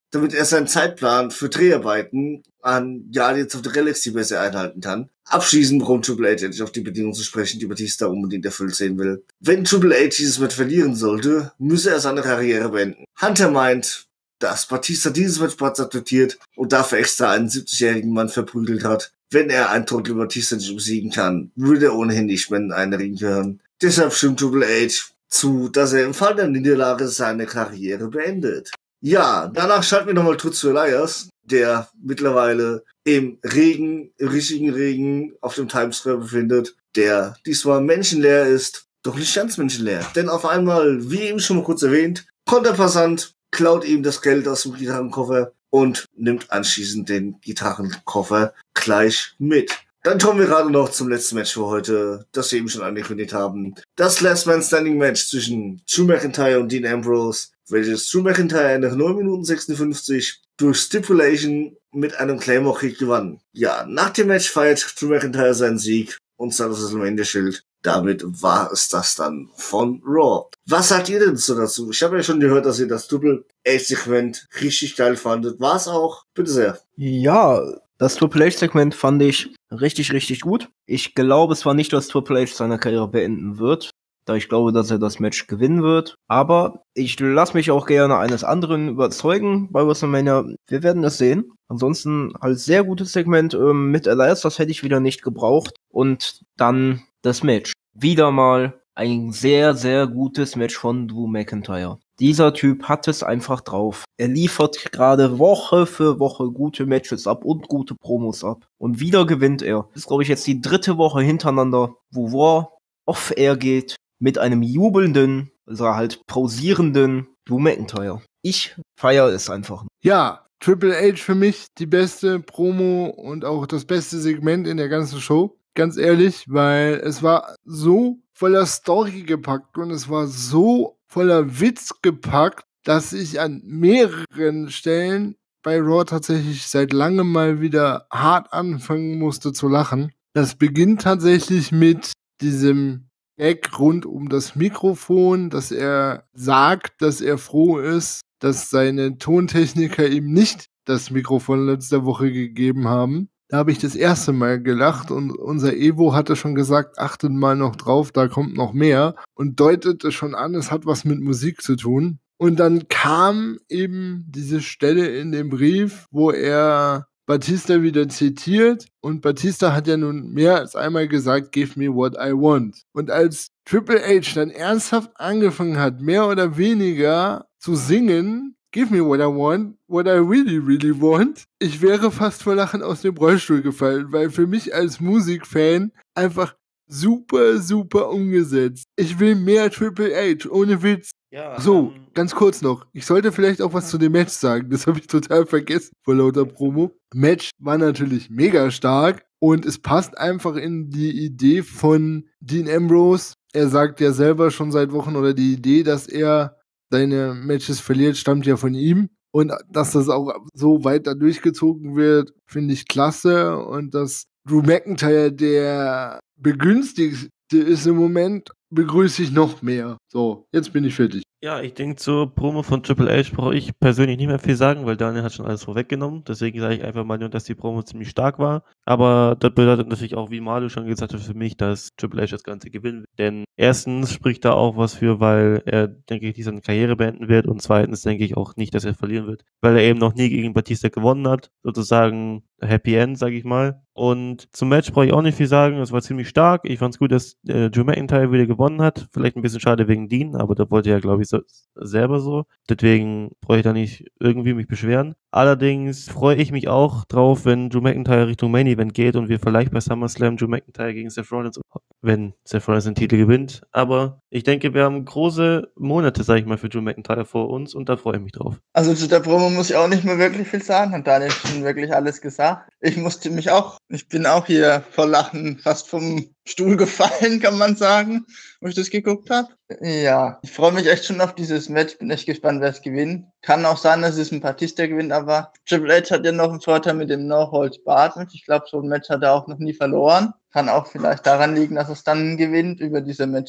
damit er seinen Zeitplan für Dreharbeiten an Guardians of the Galaxy besser einhalten kann. Abschließend kommt Triple H endlich auf die Bedingungen zu sprechen, die Batista unbedingt erfüllt sehen will. Wenn Triple H dieses Match verlieren sollte, müsse er seine Karriere beenden. Hunter meint, dass Batista dieses Match bereits akzeptiert und dafür extra einen siebzigjährigen Mann verprügelt hat. Wenn er einen Total Batista nicht besiegen kann, würde er ohnehin nicht mehr in einen Ring gehören. Deshalb stimmt Triple H zu, dass er im Fall der Niederlage seine Karriere beendet. Ja, danach schalten wir nochmal kurz zu Elias, der mittlerweile im Regen, im richtigen Regen auf dem Times Square befindet, der diesmal menschenleer ist, doch nicht ganz menschenleer. Denn auf einmal, wie eben schon mal kurz erwähnt, kommt der Passant, klaut ihm das Geld aus dem Gitarrenkoffer und nimmt anschließend den Gitarrenkoffer gleich mit. Dann kommen wir gerade noch zum letzten Match für heute, das wir eben schon angekündigt haben. Das Last Man Standing Match zwischen Drew McIntyre und Dean Ambrose, welches Drew McIntyre nach neun Minuten sechsundfünfzig durch Stipulation mit einem Claymore Kick gewann. Ja, nach dem Match feiert Drew McIntyre seinen Sieg und sein WrestleMania-Schild. Damit war es das dann von Raw. Was sagt ihr denn so dazu? Ich habe ja schon gehört, dass ihr das Triple H-Segment richtig geil fandet. War es auch? Bitte sehr. Ja, das Triple H-Segment fand ich richtig, richtig gut. Ich glaube, es war nicht, dass Triple H seine Karriere beenden wird, da ich glaube, dass er das Match gewinnen wird. Aber ich lasse mich auch gerne eines anderen überzeugen bei WrestleMania. Wir werden es sehen. Ansonsten halt sehr gutes Segment ähm, mit Elias, das hätte ich wieder nicht gebraucht. Und dann das Match. Wieder mal ein sehr, sehr gutes Match von Drew McIntyre. Dieser Typ hat es einfach drauf. Er liefert gerade Woche für Woche gute Matches ab und gute Promos ab. Und wieder gewinnt er. Das ist, glaube ich, jetzt die dritte Woche hintereinander, wo Raw off-air geht mit einem jubelnden, also halt pausierenden Drew McIntyre. Ich feiere es einfach. Ja, Triple H für mich die beste Promo und auch das beste Segment in der ganzen Show. Ganz ehrlich, weil es war so voller Story gepackt und es war so voller Witz gepackt, dass ich an mehreren Stellen bei Raw tatsächlich seit langem mal wieder hart anfangen musste zu lachen. Das beginnt tatsächlich mit diesem Gag rund um das Mikrofon, dass er sagt, dass er froh ist, dass seine Tontechniker ihm nicht das Mikrofon letzte Woche gegeben haben. Da habe ich das erste Mal gelacht und unser Evo hatte schon gesagt, achtet mal noch drauf, da kommt noch mehr und deutete schon an, es hat was mit Musik zu tun. Und dann kam eben diese Stelle in dem Brief, wo er Batista wieder zitiert und Batista hat ja nun mehr als einmal gesagt, give me what I want. Und als Triple H dann ernsthaft angefangen hat, mehr oder weniger zu singen, give me what I want, what I really, really want. Ich wäre fast vor Lachen aus dem Rollstuhl gefallen, weil für mich als Musikfan einfach super, super umgesetzt. Ich will mehr Triple H, ohne Witz. Ja, So, ähm, ganz kurz noch. Ich sollte vielleicht auch was zu dem Match sagen. Das habe ich total vergessen vor lauter Promo. Match war natürlich mega stark und es passt einfach in die Idee von Dean Ambrose. Er sagt ja selber schon seit Wochen, oder die Idee, dass er seine Matches verliert, stammt ja von ihm. Und dass das auch so weiter durchgezogen wird, finde ich klasse. Und dass Drew McIntyre der Begünstigte ist im Moment, begrüße ich noch mehr. So, jetzt bin ich fertig. Ja, ich denke, zur Promo von Triple H brauche ich persönlich nicht mehr viel sagen, weil Daniel hat schon alles vorweggenommen. Deswegen sage ich einfach mal nur, dass die Promo ziemlich stark war. Aber das bedeutet natürlich auch, wie Malu schon gesagt hat, für mich, dass Triple H das Ganze gewinnen wird. Denn erstens spricht da auch was für, weil er, denke ich, nicht seine Karriere beenden wird. Und zweitens denke ich auch nicht, dass er verlieren wird, weil er eben noch nie gegen Batista gewonnen hat. Sozusagen Happy End, sage ich mal. Und zum Match brauche ich auch nicht viel sagen. Es war ziemlich stark. Ich fand es gut, dass äh, Drew McIntyre wieder gewonnen hat. Vielleicht ein bisschen schade wegen Dean, aber da wollte er, glaube ich, so, selber so. Deswegen brauche ich da nicht irgendwie mich beschweren. Allerdings freue ich mich auch drauf, wenn Drew McIntyre Richtung Main Event geht und wir vielleicht bei SummerSlam Drew McIntyre gegen Seth Rollins, wenn Seth Rollins den Titel gewinnt. Aber ich denke, wir haben große Monate, sage ich mal, für Drew McIntyre vor uns und da freue ich mich drauf. Also zu der Promo muss ich auch nicht mehr wirklich viel sagen. Hat Daniel schon wirklich alles gesagt. Ich musste mich auch, ich bin auch hier vor Lachen fast vom Stuhl gefallen, kann man sagen, wo ich das geguckt habe. Ja, ich freue mich echt schon auf dieses Match. Bin echt gespannt, wer es gewinnt. Kann auch sein, dass es ein Batista gewinnt, aber Triple H hat ja noch einen Vorteil mit dem No-Holds-Barred-Match. Ich glaube, so ein Match hat er auch noch nie verloren. Kann auch vielleicht daran liegen, dass es dann gewinnt über diese Matchart.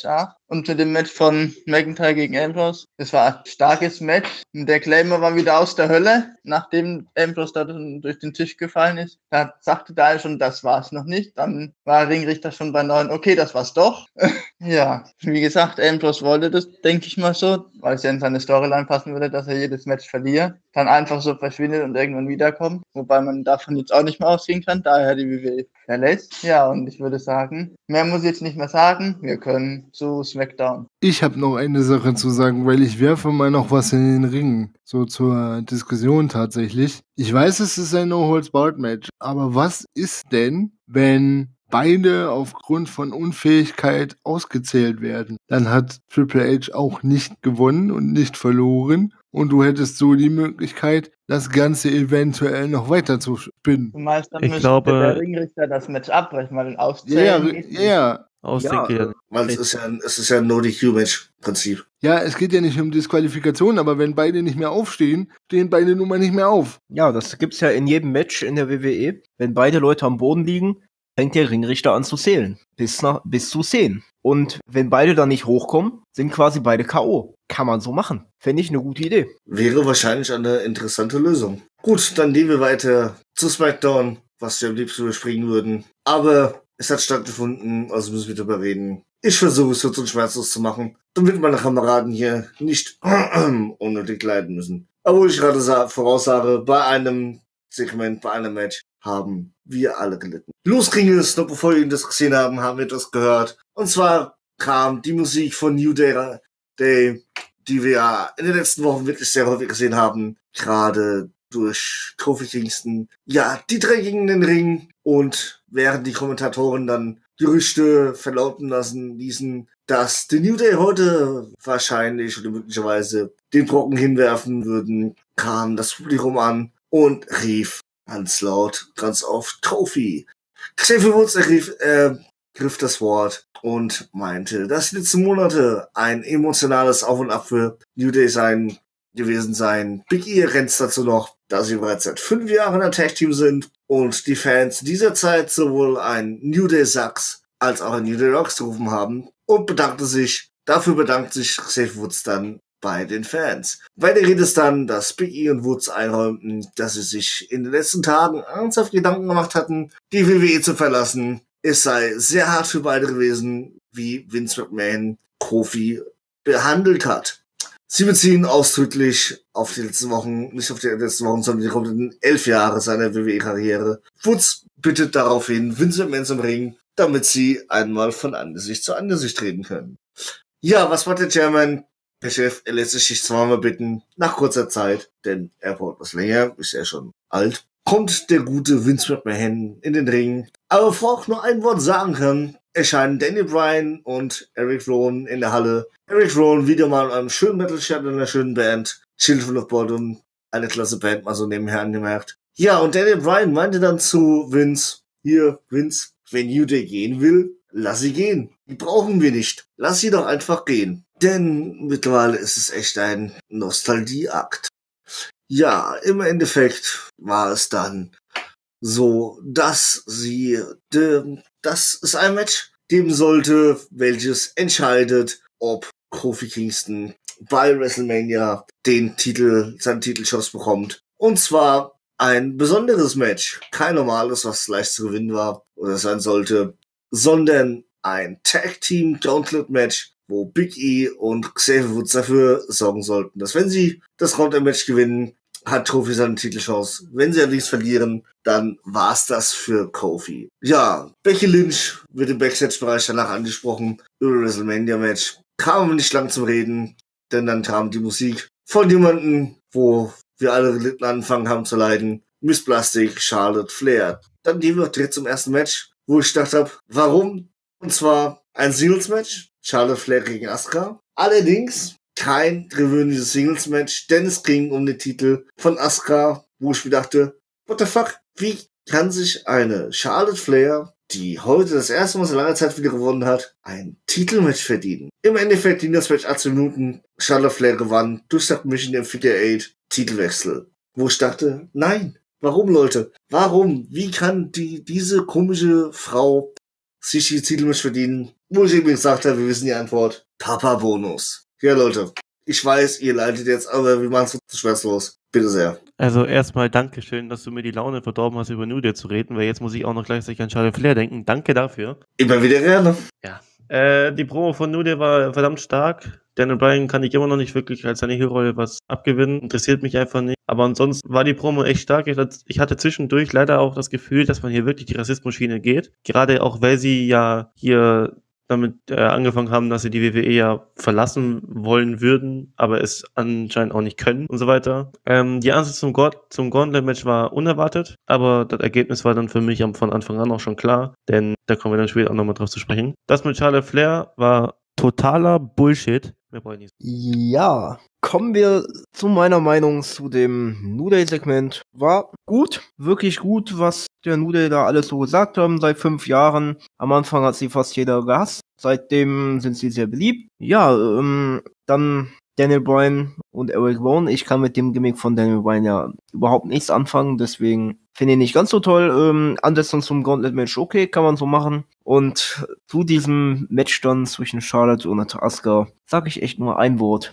Und zu dem Match von McIntyre gegen Ambrose. Das war ein starkes Match. Und der Claimer war wieder aus der Hölle, nachdem Ambrose da durch den Tisch gefallen ist. Da sagte da schon, das war's noch nicht. Dann war der Ringrichter schon bei neun. Okay, das war's doch. Ja, wie gesagt, Ambrose wollte das, denke ich mal so, weil es ja in seine Storyline passen würde, dass er jedes Match verliert. Dann einfach so verschwindet und irgendwann wiederkommt. Wobei man davon jetzt auch nicht mehr ausgehen kann, da er die W W E verlässt. Ja, und ich würde sagen, mehr muss ich jetzt nicht mehr sagen. Wir können zu SmackDown. Ich habe noch eine Sache zu sagen, weil ich werfe mal noch was in den Ring. So zur Diskussion tatsächlich. Ich weiß, es ist ein No-Holds-Barred-Match, aber was ist denn, wenn beide aufgrund von Unfähigkeit ausgezählt werden? Dann hat Triple H auch nicht gewonnen und nicht verloren. Und du hättest so die Möglichkeit, das Ganze eventuell noch weiter zu spinnen. Du meinst, dann Ich müsste glaube- der Ringrichter das Match abbrechen, weil Ja, auszählen ja, geht nicht. ja. Ausdenken. Weil es ist ja, ein- es ist ja ein No-D Q-Match-Prinzip. Ja, es geht ja nicht um Disqualifikation, aber wenn beide nicht mehr aufstehen, stehen beide nun mal nicht mehr auf. Ja, das gibt's ja in jedem Match in der W W E. Wenn beide Leute am Boden liegen, fängt der Ringrichter an zu zählen. Bis, nach, bis zu zehn. Und wenn beide dann nicht hochkommen, sind quasi beide K O. Kann man so machen. Fände ich eine gute Idee. Wäre wahrscheinlich eine interessante Lösung. Gut, dann gehen wir weiter zu SmackDown, was wir am liebsten überspringen würden. Aber es hat stattgefunden, also müssen wir darüber reden. Ich versuche es kurz und schmerzlos zu machen, damit meine Kameraden hier nicht unnötig leiden müssen. Obwohl ich gerade sa- voraussage, bei einem Segment, bei einem Match haben wir alle gelitten. Los ging es, noch bevor wir das gesehen haben, haben wir etwas gehört. Und zwar kam die Musik von New Day, Day die wir ja in den letzten Wochen wirklich sehr häufig gesehen haben. Gerade durch Kofi Kingston. Ja, die drei gingen in den Ring und während die Kommentatoren dann Gerüchte verlauten lassen ließen, dass die New Day heute wahrscheinlich oder möglicherweise den Brocken hinwerfen würden, kam das Publikum an und rief ganz laut, ganz oft Kofi. Xavier Woods errief, äh, griff das Wort und meinte, dass die letzten Monate ein emotionales Auf und Ab für New Day sein gewesen sein. Big E ergänzt dazu noch, da sie bereits seit fünf Jahren ein Tag-Team sind und die Fans dieser Zeit sowohl ein New Day Sucks als auch ein New Day Rocks gerufen haben und bedankte sich, dafür bedankt sich Xavier Woods dann bei den Fans. Weiter geht es dann, dass Big E und Woods einräumten, dass sie sich in den letzten Tagen ernsthaft Gedanken gemacht hatten, die W W E zu verlassen. Es sei sehr hart für beide gewesen, wie Vince McMahon Kofi behandelt hat. Sie beziehen ausdrücklich auf die letzten Wochen, nicht auf die letzten Wochen, sondern die kommenden elf Jahre seiner W W E-Karriere. Woods bittet daraufhin Vince McMahon zum Ring, damit sie einmal von Angesicht zu Angesicht reden können. Ja, was macht der Chairman? Der Chef, er lässt sich zweimal bitten, nach kurzer Zeit, denn er braucht was länger, ist er schon alt, kommt der gute Vince McMahon in den Ring. Aber bevor auch nur ein Wort sagen kann, erscheinen Daniel Bryan und Eric Rowan in der Halle. Eric Rowan wieder mal in einem schönen Metal-Shirt in einer schönen Band. Children of Bodom, eine klasse Band, mal so nebenher angemerkt. Ja, und Daniel Bryan meinte dann zu Vince, hier, Vince, wenn New Day gehen will, lass sie gehen. Die brauchen wir nicht. Lass sie doch einfach gehen. Denn mittlerweile ist es echt ein Nostalgieakt. Ja, im Endeffekt war es dann so, dass sie, de, dass es ein Match geben sollte, welches entscheidet, ob Kofi Kingston bei WrestleMania den Titel, seinen Titelschuss bekommt. Und zwar ein besonderes Match. Kein normales, was leicht zu gewinnen war oder sein sollte, sondern ein Tag-Team-Gauntlet-Match, wo Big E und Xavier Woods dafür sorgen sollten, dass wenn sie das Gauntlet-Match gewinnen, hat Kofi seine Titelchance. Wenn sie allerdings verlieren, dann war's das für Kofi. Ja, Becky Lynch wird im Backstage-Bereich danach angesprochen über das WrestleMania-Match. Kam aber nicht lang zum Reden, denn dann kam die Musik von jemandem, wo wir alle gelitten angefangen haben zu leiden. Miss Plastic, Charlotte Flair. Dann gehen wir direkt zum ersten Match, wo ich gedacht habe, warum? Und zwar ein Singles-Match, Charlotte Flair gegen Asuka. Allerdings kein gewöhnliches Singles-Match, denn es ging um den Titel von Asuka, wo ich mir dachte, what the fuck? Wie kann sich eine Charlotte Flair, die heute das erste Mal seit langer Zeit wieder gewonnen hat, ein Titelmatch verdienen? Im Endeffekt ging das Match achtzehn Minuten, Charlotte Flair gewann durch Submission im Figure Eight, Titelwechsel. Wo ich dachte, nein, warum Leute? Warum? Wie kann die diese komische Frau sich die Titelmatch verdienen? Wo ich eben gesagt habe, wir wissen die Antwort. Papa-Bonus. Ja, Leute, ich weiß, ihr leidet jetzt, aber wir machen es so schmerzlos. Bitte sehr. Also erstmal Dankeschön, dass du mir die Laune verdorben hast, über New Day zu reden, weil jetzt muss ich auch noch gleichzeitig an Charlotte Flair denken. Danke dafür. Immer wieder gerne. Ja. Äh, die Promo von New Day war verdammt stark. Daniel Bryan kann ich immer noch nicht wirklich als seine Hero-Rolle was abgewinnen. Interessiert mich einfach nicht. Aber ansonsten war die Promo echt stark. Ich hatte zwischendurch leider auch das Gefühl, dass man hier wirklich die Rassismus-Schiene geht. Gerade auch, weil sie ja hier damit äh, angefangen haben, dass sie die W W E ja verlassen wollen würden, aber es anscheinend auch nicht können und so weiter. Ähm, die Ansatz zum, God- zum Gauntlet-Match war unerwartet, aber das Ergebnis war dann für mich von Anfang an auch schon klar, denn da kommen wir dann später auch nochmal drauf zu sprechen. Das mit Charlotte Flair war totaler Bullshit. Mehr brauche ich nicht. Ja, kommen wir zu meiner Meinung zu dem New Day-Segment. War gut, wirklich gut, was der New Day da alles so gesagt haben seit fünf Jahren. Am Anfang hat sie fast jeder gehasst. Seitdem sind sie sehr beliebt. Ja, ähm, dann Daniel Bryan und Eric Rowan. Ich kann mit dem Gimmick von Daniel Bryan ja überhaupt nichts anfangen, deswegen finde ich nicht ganz so toll. Ähm, Ansetzung zum Gauntlet-Match, okay, kann man so machen. Und zu diesem Match dann zwischen Charlotte und Asuka sage ich echt nur ein Wort.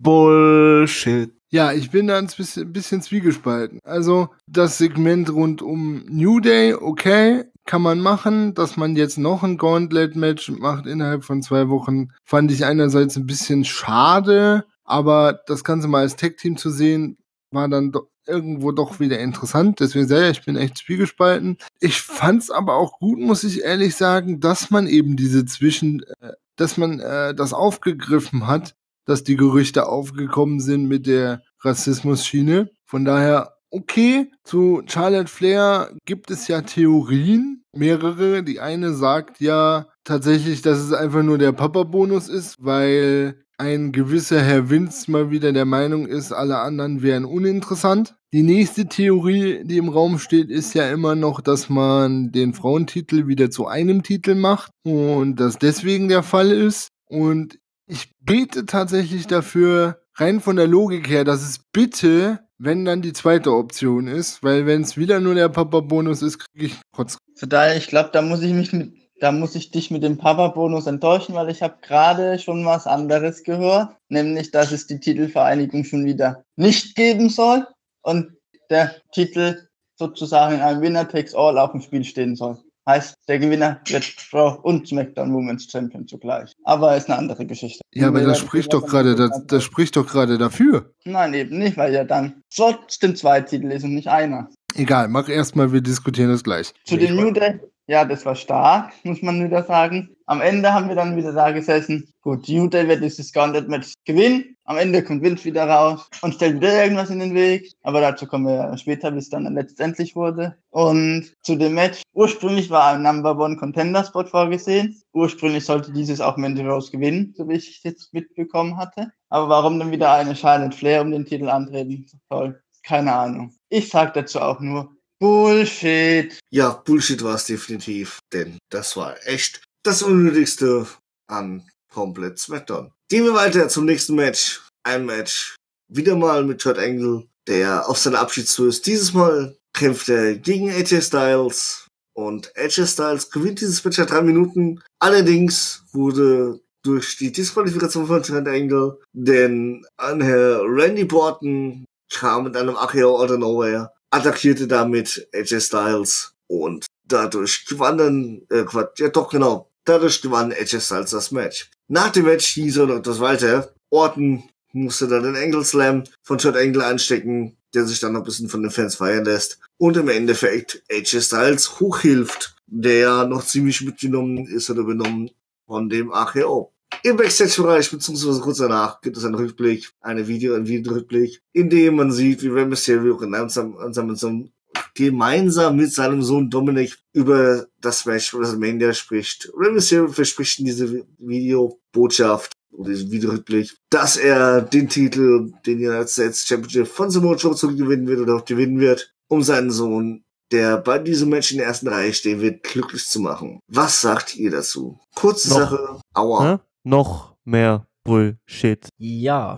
Bullshit. Ja, ich bin da ein bisschen, bisschen zwiegespalten. Also, das Segment rund um New Day, okay, kann man machen. Dass man jetzt noch ein Gauntlet-Match macht innerhalb von zwei Wochen, fand ich einerseits ein bisschen schade, aber das Ganze mal als Tag-Team zu sehen, war dann doch irgendwo doch wieder interessant. Deswegen sehr, ich bin echt zwiegespalten. Ich fand's aber auch gut, muss ich ehrlich sagen, dass man eben diese Zwischen, äh, dass man äh, das aufgegriffen hat, dass die Gerüchte aufgekommen sind mit der Rassismus-Schiene. Von daher, okay, zu Charlotte Flair gibt es ja Theorien, mehrere. Die eine sagt ja tatsächlich, dass es einfach nur der Papa-Bonus ist, weil ein gewisser Herr Vince mal wieder der Meinung ist, alle anderen wären uninteressant. Die nächste Theorie, die im Raum steht, ist ja immer noch, dass man den Frauentitel wieder zu einem Titel macht und das deswegen der Fall ist. Und ich bete tatsächlich dafür, rein von der Logik her, dass es bitte, wenn dann die zweite Option ist, weil wenn es wieder nur der Papa-Bonus ist, kriege ich trotzdem. Von daher, ich glaube, da muss ich mich mit, da muss ich dich mit dem Papa-Bonus enttäuschen, weil ich habe gerade schon was anderes gehört, nämlich, dass es die Titelvereinigung schon wieder nicht geben soll und der Titel sozusagen in einem Winner-Takes-All auf dem Spiel stehen soll. Heißt, der Gewinner wird Raw und SmackDown Women's Champion zugleich. Aber ist eine andere Geschichte. Ja, aber das spricht doch gerade, das, das spricht doch gerade dafür. Nein, eben nicht, weil ja dann trotzdem zwei Titel ist und nicht einer. Egal, mach erstmal, wir diskutieren das gleich. Zu dem New Day, ja, das war stark, muss man wieder sagen. Am Ende haben wir dann wieder da gesessen. Gut, New Day wird dieses Gauntlet-Match gewinnen. Am Ende kommt Vince wieder raus und stellt wieder irgendwas in den Weg. Aber dazu kommen wir später, wie es dann letztendlich wurde. Und zu dem Match. Ursprünglich war ein Number One Contender Spot vorgesehen. Ursprünglich sollte dieses auch Mandy Rose gewinnen, so wie ich es jetzt mitbekommen hatte. Aber warum dann wieder eine Charlotte Flair um den Titel antreten soll, keine Ahnung. Ich sag dazu auch nur Bullshit. Ja, Bullshit war es definitiv, denn das war echt das Unnötigste an komplett SmackDown. Gehen wir weiter zum nächsten Match. Ein Match wieder mal mit Kurt Angle, der auf seine Abschiedstour ist. Dieses Mal kämpft er gegen A J Styles und A J Styles gewinnt dieses Match nach drei Minuten. Allerdings wurde durch die Disqualifikation von Kurt Angle, denn ein Herr Randy Orton kam mit einem A K O out of nowhere, attackierte damit A J Styles und dadurch gewann dann, äh, Quatsch, ja doch genau, dadurch gewann A J Styles das Match. Nach dem Match hieß er noch etwas weiter. Orton musste dann den Angle Slam von Kurt Angle einstecken, der sich dann noch ein bisschen von den Fans feiern lässt und im Endeffekt A J Styles hochhilft, der noch ziemlich mitgenommen ist oder benommen von dem A K O. Im Backstage-Bereich, beziehungsweise kurz danach, gibt es einen Rückblick, eine Video, ein Video-Rückblick, in dem man sieht, wie Rey Mysterio gemeinsam, gemeinsam mit seinem Sohn Dominic über das Match WrestleMania spricht. Rey Mysterio verspricht in dieser Videobotschaft oder diesem Video-Rückblick, dass er den Titel, den United States Championship von Samoa Joe zurückgewinnen wird oder auch gewinnen wird, um seinen Sohn, der bei diesem Match in der ersten Reihe stehen wird, glücklich zu machen. Was sagt ihr dazu? Kurze Noch. Sache. Aua. Hä? Noch mehr Bullshit. Ja,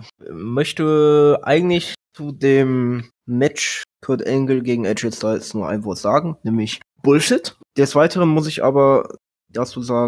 möchte eigentlich zu dem Match Kurt Angle gegen A J Styles nur ein Wort sagen, nämlich Bullshit. Des Weiteren muss ich aber dazu sagen,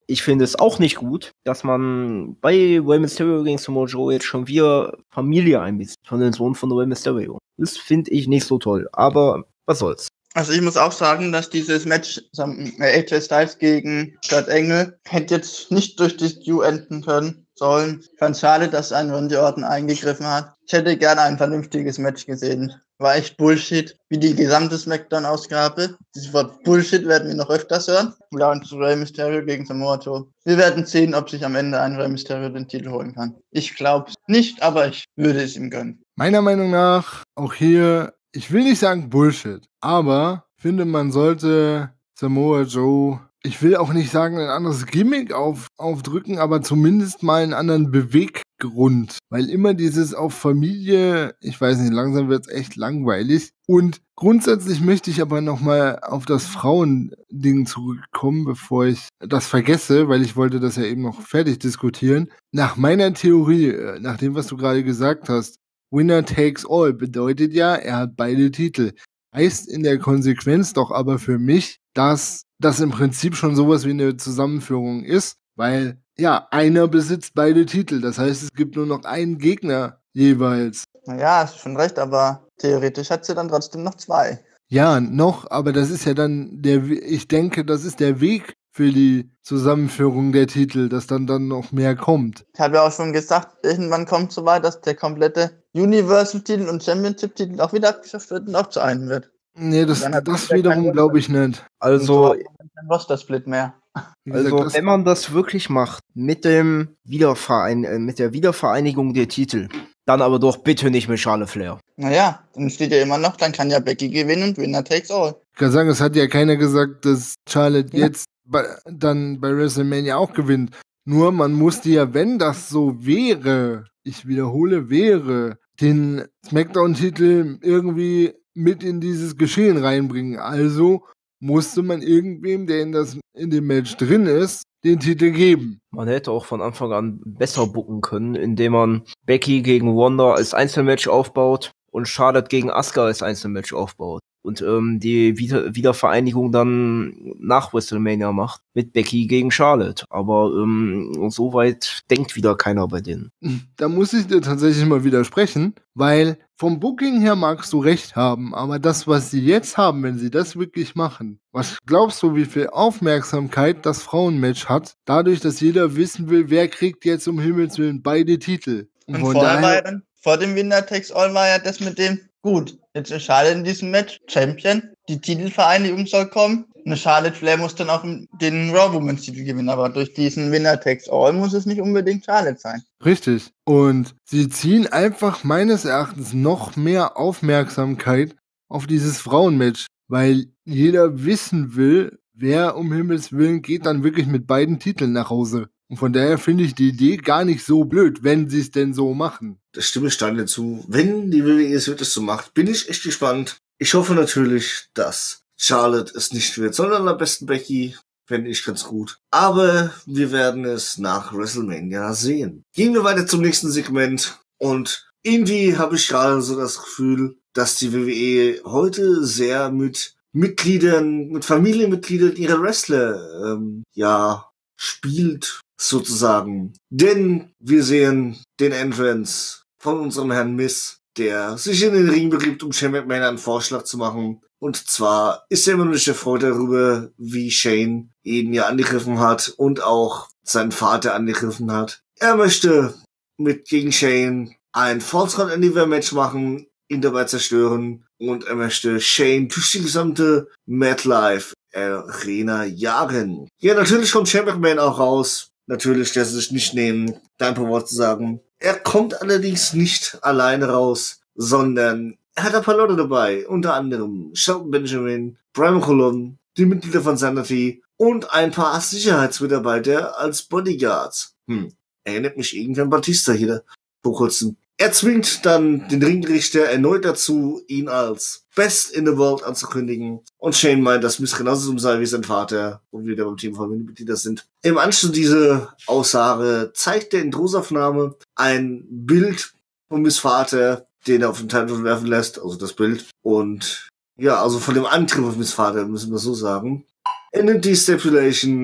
ich finde es auch nicht gut, dass man bei Rey Mysterio gegen Samoa Joe jetzt schon wieder Familie einbezieht, von den Sohn von Rey Mysterio. Das finde ich nicht so toll, aber was soll's. Also ich muss auch sagen, dass dieses Match A J Styles gegen Kurt Angle hätte jetzt nicht durch die Q enden können sollen. Ich fand es schade, dass ein Randy Orton eingegriffen hat. Ich hätte gerne ein vernünftiges Match gesehen. War echt Bullshit, wie die gesamte Smackdown-Ausgabe. Dieses Wort Bullshit werden wir noch öfters hören. Ja, und Rey Mysterio gegen Samoa Joe. Wir werden sehen, ob sich am Ende ein Rey Mysterio den Titel holen kann. Ich glaube nicht, aber ich würde es ihm gönnen. Meiner Meinung nach auch hier, ich will nicht sagen Bullshit, aber finde, man sollte Samoa Joe, ich will auch nicht sagen, ein anderes Gimmick auf, aufdrücken, aber zumindest mal einen anderen Beweggrund. Weil immer dieses auf Familie, ich weiß nicht, langsam wird es echt langweilig. Und grundsätzlich möchte ich aber nochmal auf das Frauending zurückkommen, bevor ich das vergesse, weil ich wollte das ja eben noch fertig diskutieren. Nach meiner Theorie, nach dem, was du gerade gesagt hast, Winner takes all bedeutet ja, er hat beide Titel. Heißt in der Konsequenz doch aber für mich, dass das im Prinzip schon sowas wie eine Zusammenführung ist, weil ja, einer besitzt beide Titel. Das heißt, es gibt nur noch einen Gegner jeweils. Naja, hast schon recht, aber theoretisch hat sie dann trotzdem noch zwei. Ja, noch, aber das ist ja dann der, ich denke, das ist der Weg für die Zusammenführung der Titel, dass dann dann noch mehr kommt. Ich habe ja auch schon gesagt, irgendwann kommt so weit, dass der komplette Universal-Titel und Championship-Titel auch wieder abgeschafft wird und auch zu einem wird. Nee, das, das wiederum glaube ich nicht. Also, kein Roster-Split mehr. Wie gesagt, also das- wenn man das wirklich macht, mit dem Wiederverein, äh, mit der Wiedervereinigung der Titel, dann aber doch bitte nicht mit Charlotte Flair. Naja, dann steht ja immer noch, dann kann ja Becky gewinnen und Winner takes all. Ich kann sagen, es hat ja keiner gesagt, dass Charlotte Ja. jetzt bei, dann bei WrestleMania auch gewinnt. Nur man musste ja, wenn das so wäre, ich wiederhole, wäre, den SmackDown-Titel irgendwie mit in dieses Geschehen reinbringen. Also musste man irgendwem, der in, das, in dem Match drin ist, den Titel geben. Man hätte auch von Anfang an besser booken können, indem man Becky gegen Wanda als Einzelmatch aufbaut und Charlotte gegen Asuka als Einzelmatch aufbaut. Und ähm, die Wieder- Wiedervereinigung dann nach WrestleMania macht mit Becky gegen Charlotte. Aber ähm, so weit denkt wieder keiner bei denen. Da muss ich dir tatsächlich mal widersprechen, weil vom Booking her magst du recht haben, aber das, was sie jetzt haben, wenn sie das wirklich machen, was glaubst du, wie viel Aufmerksamkeit das Frauenmatch hat, dadurch, dass jeder wissen will, wer kriegt jetzt um Himmels Willen beide Titel? Und von vorher war ja daher, dann, vor dem Winner takes all war ja das mit dem, gut, jetzt ist Charlotte in diesem Match Champion, die Titelvereinigung soll kommen. Eine Charlotte Flair muss dann auch den Raw Women's Titel gewinnen, aber durch diesen Winner takes all muss es nicht unbedingt Charlotte sein. richtig. Und sie ziehen einfach meines Erachtens noch mehr Aufmerksamkeit auf dieses Frauenmatch, weil jeder wissen will, wer um Himmels Willen geht dann wirklich mit beiden Titeln nach Hause. Und von daher finde ich die Idee gar nicht so blöd, wenn sie es denn so machen. Da stimme ich dann dazu. Wenn die W W E es wirklich so macht, bin ich echt gespannt. Ich hoffe natürlich, dass Charlotte es nicht wird, sondern am besten Becky. Fände ich ganz gut. Aber wir werden es nach WrestleMania sehen. Gehen wir weiter zum nächsten Segment. Und irgendwie habe ich gerade so das Gefühl, dass die W W E heute sehr mit Mitgliedern, mit Familienmitgliedern ihrer Wrestler, ähm, ja, spielt, sozusagen. Denn wir sehen den Entrance von unserem Herrn Miss, der sich in den Ring begibt, um Shane McMahon einen Vorschlag zu machen. Und zwar ist er immer noch nicht erfreut darüber, wie Shane ihn ja angegriffen hat und auch seinen Vater angegriffen hat. Er möchte mit gegen Shane ein False Count Anywhere Match machen, ihn dabei zerstören und er möchte Shane durch die gesamte MetLife Arena jagen. Ja, natürlich kommt Shane McMahon auch raus. Natürlich lässt er sich nicht nehmen, da ein paar Worte zu sagen. Er kommt allerdings nicht alleine raus, sondern er hat ein paar Leute dabei, unter anderem Shelton Benjamin, Brian Colon, die Mitglieder von Sanity und ein paar Sicherheitsmitarbeiter als Bodyguards. Hm, erinnert mich irgendwie an Batista hier vor kurzem. Er zwingt dann den Ringrichter erneut dazu, ihn als Best in the World anzukündigen. Und Shane meint, das müsste genauso dumm sein wie sein Vater, wo wir wieder beim Team Familienmitglieder sind. Im Anschluss dieser Aussage zeigt der Introsaufnahme ein Bild von Miss Vater, den er auf den Titel werfen lässt, also das Bild. Und ja, also von dem Angriff auf Miss Vater, müssen wir so sagen. Er nimmt die Stipulation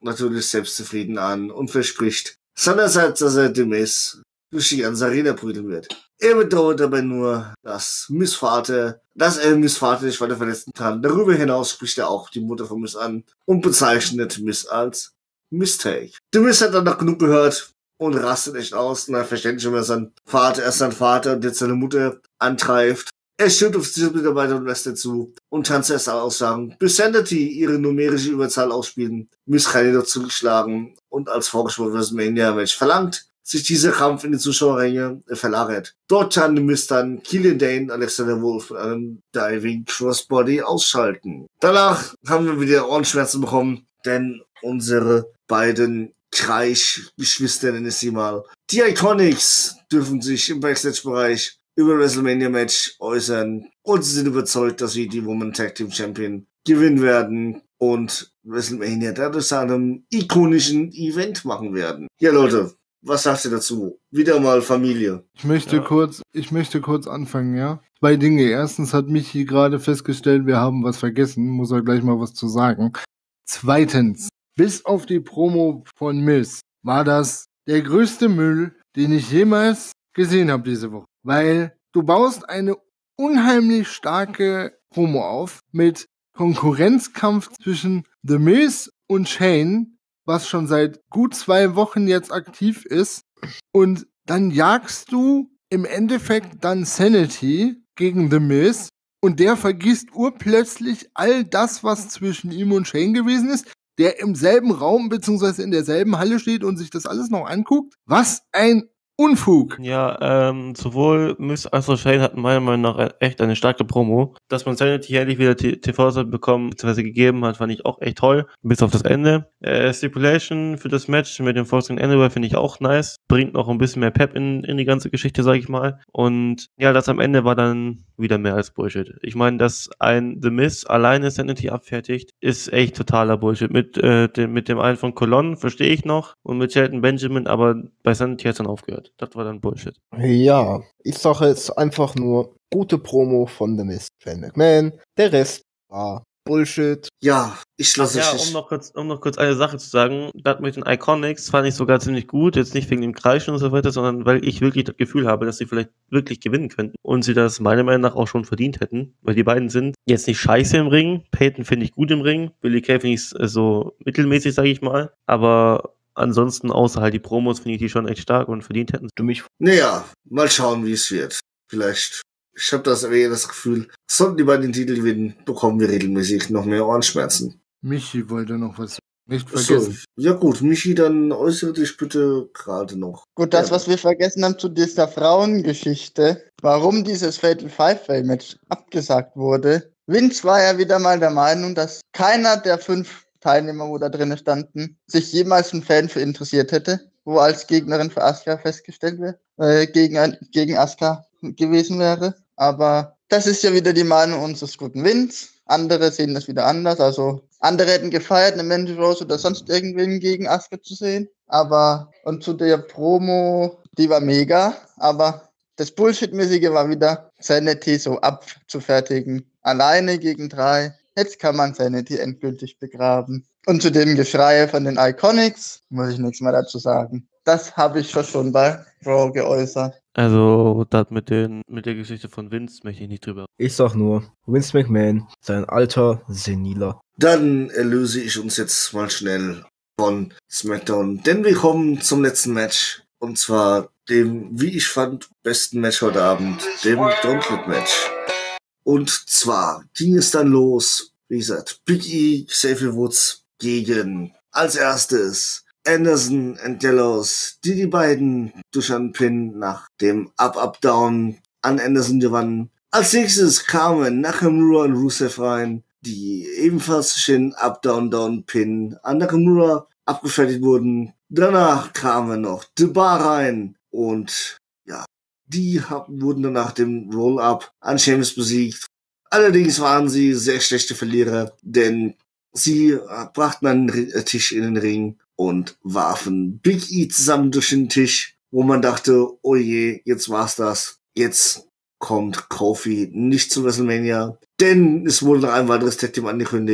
natürlich selbstzufrieden an und verspricht seinerseits, dass er The Miz durch die ganze Arena prügeln wird. Er bedauert dabei nur, dass Miz Vater, dass er Miz Vater nicht weiter verletzen kann. Darüber hinaus spricht er auch die Mutter von Miz an und bezeichnet Miz als Mistake. The Miz hat dann noch genug gehört und rastet echt aus. Na, verständlich, wenn er sein Vater, erst sein Vater und jetzt seine Mutter antreibt. Er stürmt auf die Mitarbeiter und Wrestler zu und tanzt erst Aussagen, bis Sanity ihre numerische Überzahl ausspielen. Miz kann jedoch zurückschlagen und als vorgeschworenes WrestleMania-Match verlangt, sich dieser Kampf in die Zuschauerränge verlagert. Dort kann The Miz dann Killian Dane, Alexander Wolf mit einem Diving Crossbody ausschalten. Danach haben wir wieder Ohrenschmerzen bekommen, denn unsere beiden Kreisch-Geschwister, nenne ich sie mal, die Iconics, dürfen sich im Backstage-Bereich über WrestleMania-Match äußern und sie sind überzeugt, dass sie die Women Tag Team Champion gewinnen werden und WrestleMania dadurch zu einem ikonischen Event machen werden. Ja, Leute, was sagt ihr dazu? Wieder mal Familie. Ich möchte Ja. kurz, ich möchte kurz anfangen, ja. Zwei Dinge. Erstens hat Michi gerade festgestellt, wir haben was vergessen. Muss er gleich mal was zu sagen. Zweitens, bis auf die Promo von Miz war das der größte Müll, den ich jemals gesehen habe diese Woche. Weil du baust eine unheimlich starke Promo auf mit Konkurrenzkampf zwischen The Miz und Shane, was schon seit gut zwei Wochen jetzt aktiv ist. Und dann jagst du im Endeffekt dann Sanity gegen The Miz und der vergisst urplötzlich all das, was zwischen ihm und Shane gewesen ist, der im selben Raum bzw. in derselben Halle steht und sich das alles noch anguckt. Was ein Unfug! Ja, ähm, sowohl Miz als auch Shane hatten meiner Meinung nach echt eine starke Promo. Dass man Sanity hier endlich wieder T V-Zeit bekommen, bzw. gegeben hat, fand ich auch echt toll. Bis auf das Ende. Äh, Stipulation für das Match mit dem Forcing Anywhere finde ich auch nice. Bringt noch ein bisschen mehr Pep in, in die ganze Geschichte, sag ich mal. Und ja, das am Ende war dann wieder mehr als Bullshit. Ich meine, dass ein The Miz alleine Sanity abfertigt, ist echt totaler Bullshit. Mit, äh, dem, mit dem einen von Colon verstehe ich noch und mit Shelton Benjamin, aber bei Sanity hat es dann aufgehört. Das war dann Bullshit. Ja, ich sage jetzt einfach nur gute Promo von The Miz, Shane McMahon. Der Rest war Bullshit. Ja, ich lasse Ja, es um noch kurz, um noch kurz eine Sache zu sagen, das mit den Iconics fand ich sogar ziemlich gut, jetzt nicht wegen dem Kreischen und so weiter, sondern weil ich wirklich das Gefühl habe, dass sie vielleicht wirklich gewinnen könnten und sie das meiner Meinung nach auch schon verdient hätten, weil die beiden sind jetzt nicht scheiße im Ring, Peyton finde ich gut im Ring, Billy Kay finde ich so mittelmäßig, sage ich mal, aber ansonsten außer halt die Promos finde ich die schon echt stark und verdient hätten. Du mich Naja, mal schauen, wie es wird. Vielleicht. Ich habe das eher das Gefühl, sollten die beiden den Titel gewinnen, bekommen wir regelmäßig noch mehr Ohrenschmerzen. Michi wollte noch was nicht So, vergessen. ja gut, Michi, dann äußere dich bitte gerade noch. Gut, das, Ja. was wir vergessen haben zu dieser Frauengeschichte, warum dieses Fatal Five-Way-Match abgesagt wurde. Vince war ja wieder mal der Meinung, dass keiner der fünf Teilnehmer, wo da drinnen standen, sich jemals ein Fan für interessiert hätte, wo als Gegnerin für Asuka festgestellt wird, äh, gegen, ein, gegen Asuka gewesen wäre. Aber das ist ja wieder die Meinung unseres guten Vince. Andere sehen das wieder anders. Also andere hätten gefeiert, eine Mandy Rose oder sonst irgendwen gegen Asuka zu sehen. Aber, und zu der Promo, die war mega. Aber das Bullshit-mäßige war wieder, Sanity so abzufertigen. Alleine gegen drei. Jetzt kann man Sanity endgültig begraben. Und zu dem Geschrei von den Iconics muss ich nichts mehr dazu sagen. Das habe ich schon bei Raw geäußert. Also, das mit den, mit der Geschichte von Vince möchte ich nicht drüber. Ich sag nur, Vince McMahon, sein alter Seniler. Dann erlöse ich uns jetzt mal schnell von SmackDown, denn wir kommen zum letzten Match. Und zwar dem, wie ich fand, besten Match heute Abend, dem Gauntlet-Match. Und zwar ging es dann los, wie gesagt, Big E, Xavier Woods gegen als erstes Anderson und Gallows, die die beiden durch einen Pin nach dem Up-Up-Down an Anderson gewannen. Als nächstes kamen Nakamura und Rusev rein, die ebenfalls durch den Up-Down-Down-Pin an Nakamura abgefertigt wurden. Danach kamen noch The Bar rein und ja, die haben, wurden dann nach dem Roll-Up an Sheamus besiegt. Allerdings waren sie sehr schlechte Verlierer, denn sie brachten einen Tisch in den Ring und warfen Big E zusammen durch den Tisch, wo man dachte, oh je, jetzt war's das. Jetzt kommt Kofi nicht zu WrestleMania, denn es wurde noch ein weiteres Tag Team angekündigt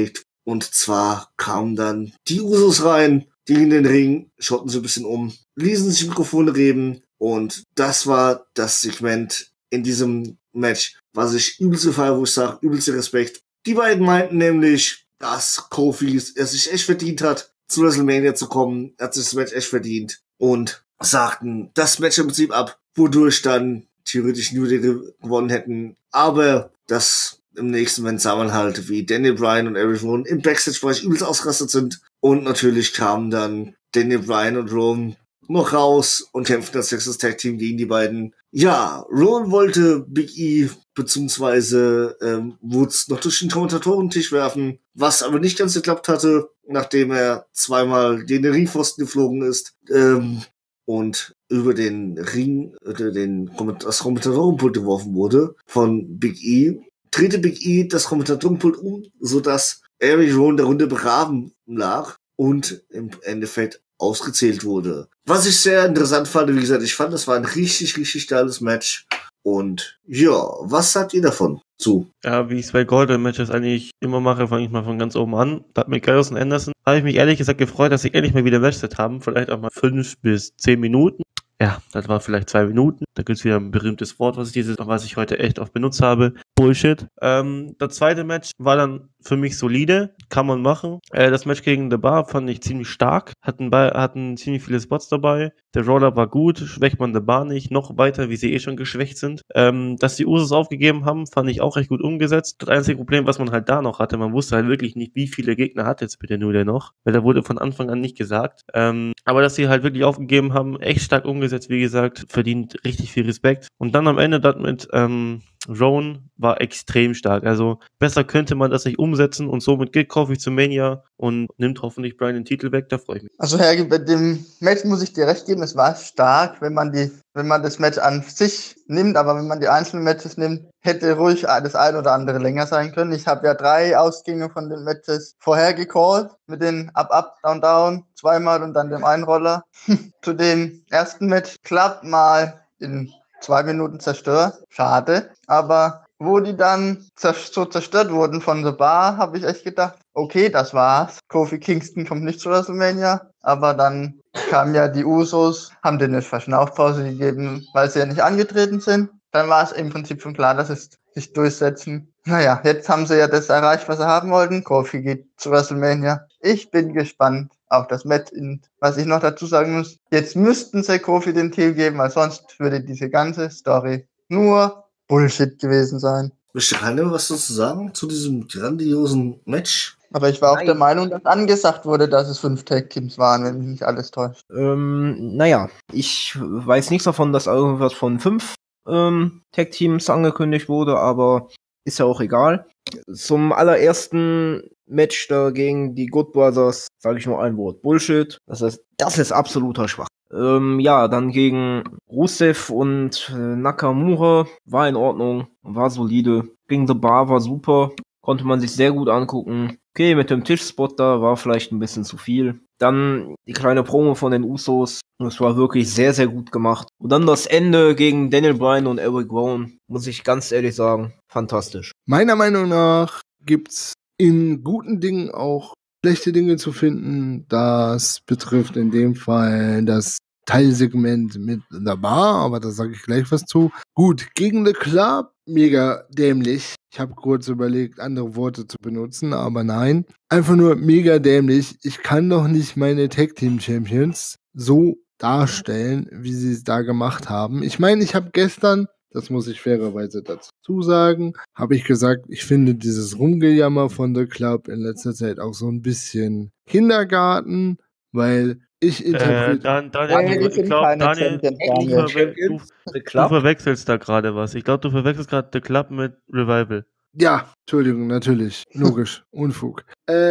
Und zwar kamen dann die Usos rein, die in den Ring, schotten sie ein bisschen um, ließen sich Mikrofone reden und das war das Segment in diesem Match, was ich übelste feier, wo ich sage, übelste Respekt. Die beiden meinten nämlich, dass Kofi es sich echt verdient hat, zu WrestleMania zu kommen. Er hat sich das Match echt verdient und sagten das Match im Prinzip ab, wodurch dann theoretisch nur die gewonnen hätten. Aber das im nächsten Moment sah man halt, wie Daniel Bryan und Eric Rowan im Backstage-Bereich übelst ausgerastet sind. Und natürlich kamen dann Daniel Bryan und Rowan noch raus und kämpften als Texas Tag Team gegen die beiden. Ja, Rowan wollte Big E beziehungsweise ähm, Woods noch durch den Kommentatorentisch werfen, was aber nicht ganz geklappt hatte, nachdem er zweimal den Ringpfosten geflogen ist ähm, und über den Ring, oder den das Kommentatorenpult geworfen wurde von Big E. Drehte Big E das Kommentatorenpult um, sodass Eric Rowan der Runde begraben lag und im Endeffekt ausgezählt wurde. Was ich sehr interessant fand, wie gesagt, ich fand, das war ein richtig, richtig geiles Match. Und ja, was sagt ihr davon zu? Ja, wie ich es bei Golden-Matches eigentlich immer mache, fange ich mal von ganz oben an. Da hat mit Gallows und Anderson, habe ich mich ehrlich gesagt gefreut, dass sie endlich mal wieder ein Matchset haben. Vielleicht auch mal fünf bis zehn Minuten. Ja, das war vielleicht zwei Minuten. Da gibt es wieder ein berühmtes Wort, was ich dieses, was ich heute echt oft benutzt habe. Bullshit. Ähm, das zweite Match war dann für mich solide. Kann man machen. Äh, das Match gegen The Bar fand ich ziemlich stark. Hatten, bei, hatten ziemlich viele Spots dabei. Der Roller war gut. Schwächt man The Bar nicht. Noch weiter, wie sie eh schon geschwächt sind. Ähm, dass die Usos aufgegeben haben, fand ich auch recht gut umgesetzt. Das einzige Problem, was man halt da noch hatte, man wusste halt wirklich nicht, wie viele Gegner hat jetzt bitte nur der noch. Weil da wurde von Anfang an nicht gesagt. Ähm, aber dass sie halt wirklich aufgegeben haben, echt stark umgesetzt, wie gesagt, verdient richtig viel Respekt. Und dann am Ende das mit ähm, Rowan war extrem stark. Also besser könnte man das nicht umsetzen und somit geht Kofi zu Mania und nimmt hoffentlich Bryan den Titel weg, da freue ich mich. Also Herr, bei dem Match muss ich dir recht geben, es war stark, wenn man die, wenn man das Match an sich nimmt, aber wenn man die einzelnen Matches nimmt, hätte ruhig das ein oder andere länger sein können. Ich habe ja drei Ausgänge von den Matches vorher gecallt, mit den Up, Up, Down, Down, zweimal und dann dem Einroller. Zu dem ersten Match klappt mal in zwei Minuten zerstört. Schade. Aber wo die dann so zerstört wurden von The Bar, habe ich echt gedacht, okay, das war's. Kofi Kingston kommt nicht zu WrestleMania. Aber dann kamen ja die Usos, haben denen eine Verschnaufpause gegeben, weil sie ja nicht angetreten sind. Dann war es im Prinzip schon klar, dass es sich durchsetzen. Naja, jetzt haben sie ja das erreicht, was sie haben wollten. Kofi geht zu WrestleMania. Ich bin gespannt auf das Match. Und was ich noch dazu sagen muss, jetzt müssten sie Kofi den Titel geben, weil sonst würde diese ganze Story nur Bullshit gewesen sein. Möchte keiner was dazu sagen zu diesem grandiosen Match? Aber ich war Nein. auch der Meinung, dass angesagt wurde, dass es fünf Tag-Teams waren, wenn mich nicht alles täuscht. Ähm, naja, ich weiß nichts davon, dass irgendwas von fünf ähm, Tag-Teams angekündigt wurde, aber ist ja auch egal. Zum allerersten Match da gegen die Good Brothers sage ich nur ein Wort: Bullshit. Das heißt, das ist absoluter Schwach. Ähm, ja, dann gegen Rusev und äh, Nakamura war in Ordnung, war solide. Gegen The Bar war super, konnte man sich sehr gut angucken. Okay, mit dem Tischspot da war vielleicht ein bisschen zu viel. Dann die kleine Promo von den Usos. Das war wirklich sehr, sehr gut gemacht. Und dann das Ende gegen Daniel Bryan und Eric Rowan, muss ich ganz ehrlich sagen, fantastisch. Meiner Meinung nach gibt's in guten Dingen auch schlechte Dinge zu finden. Das betrifft in dem Fall das Teilsegment mit The Bar, aber da sage ich gleich was zu. Gut, gegen The Club, mega dämlich. Ich habe kurz überlegt, andere Worte zu benutzen, aber nein. Einfach nur mega dämlich. Ich kann doch nicht meine Tag Team Champions so darstellen, wie sie es da gemacht haben. Ich meine, ich habe gestern, das muss ich fairerweise dazu sagen, habe ich gesagt, ich finde dieses Rumgejammer von The Club in letzter Zeit auch so ein bisschen Kindergarten, weil ich Äh, interpretiere... Dan, Daniel, Nee, du, die ich sind glaube, keine Daniel, Champions, du, Daniel. verwe du, The du Club? verwechselst da gerade was. Ich glaube, du verwechselst gerade The Club mit Revival. Ja, Entschuldigung, natürlich. Logisch. Unfug.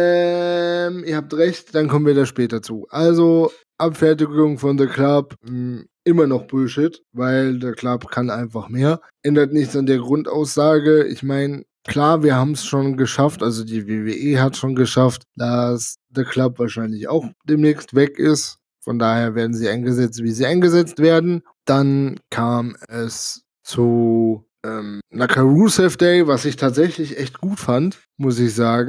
Ähm, ihr habt recht, dann kommen wir da später zu. Also, Abfertigung von The Club, mh, immer noch Bullshit, weil The Club kann einfach mehr. Ändert nichts an der Grundaussage. Ich meine, klar, wir haben es schon geschafft, also die W W E hat schon geschafft, dass The Club wahrscheinlich auch demnächst weg ist. Von daher werden sie eingesetzt, wie sie eingesetzt werden. Dann kam es zu ähm, Naka Rusev Day, was ich tatsächlich echt gut fand, muss ich sagen.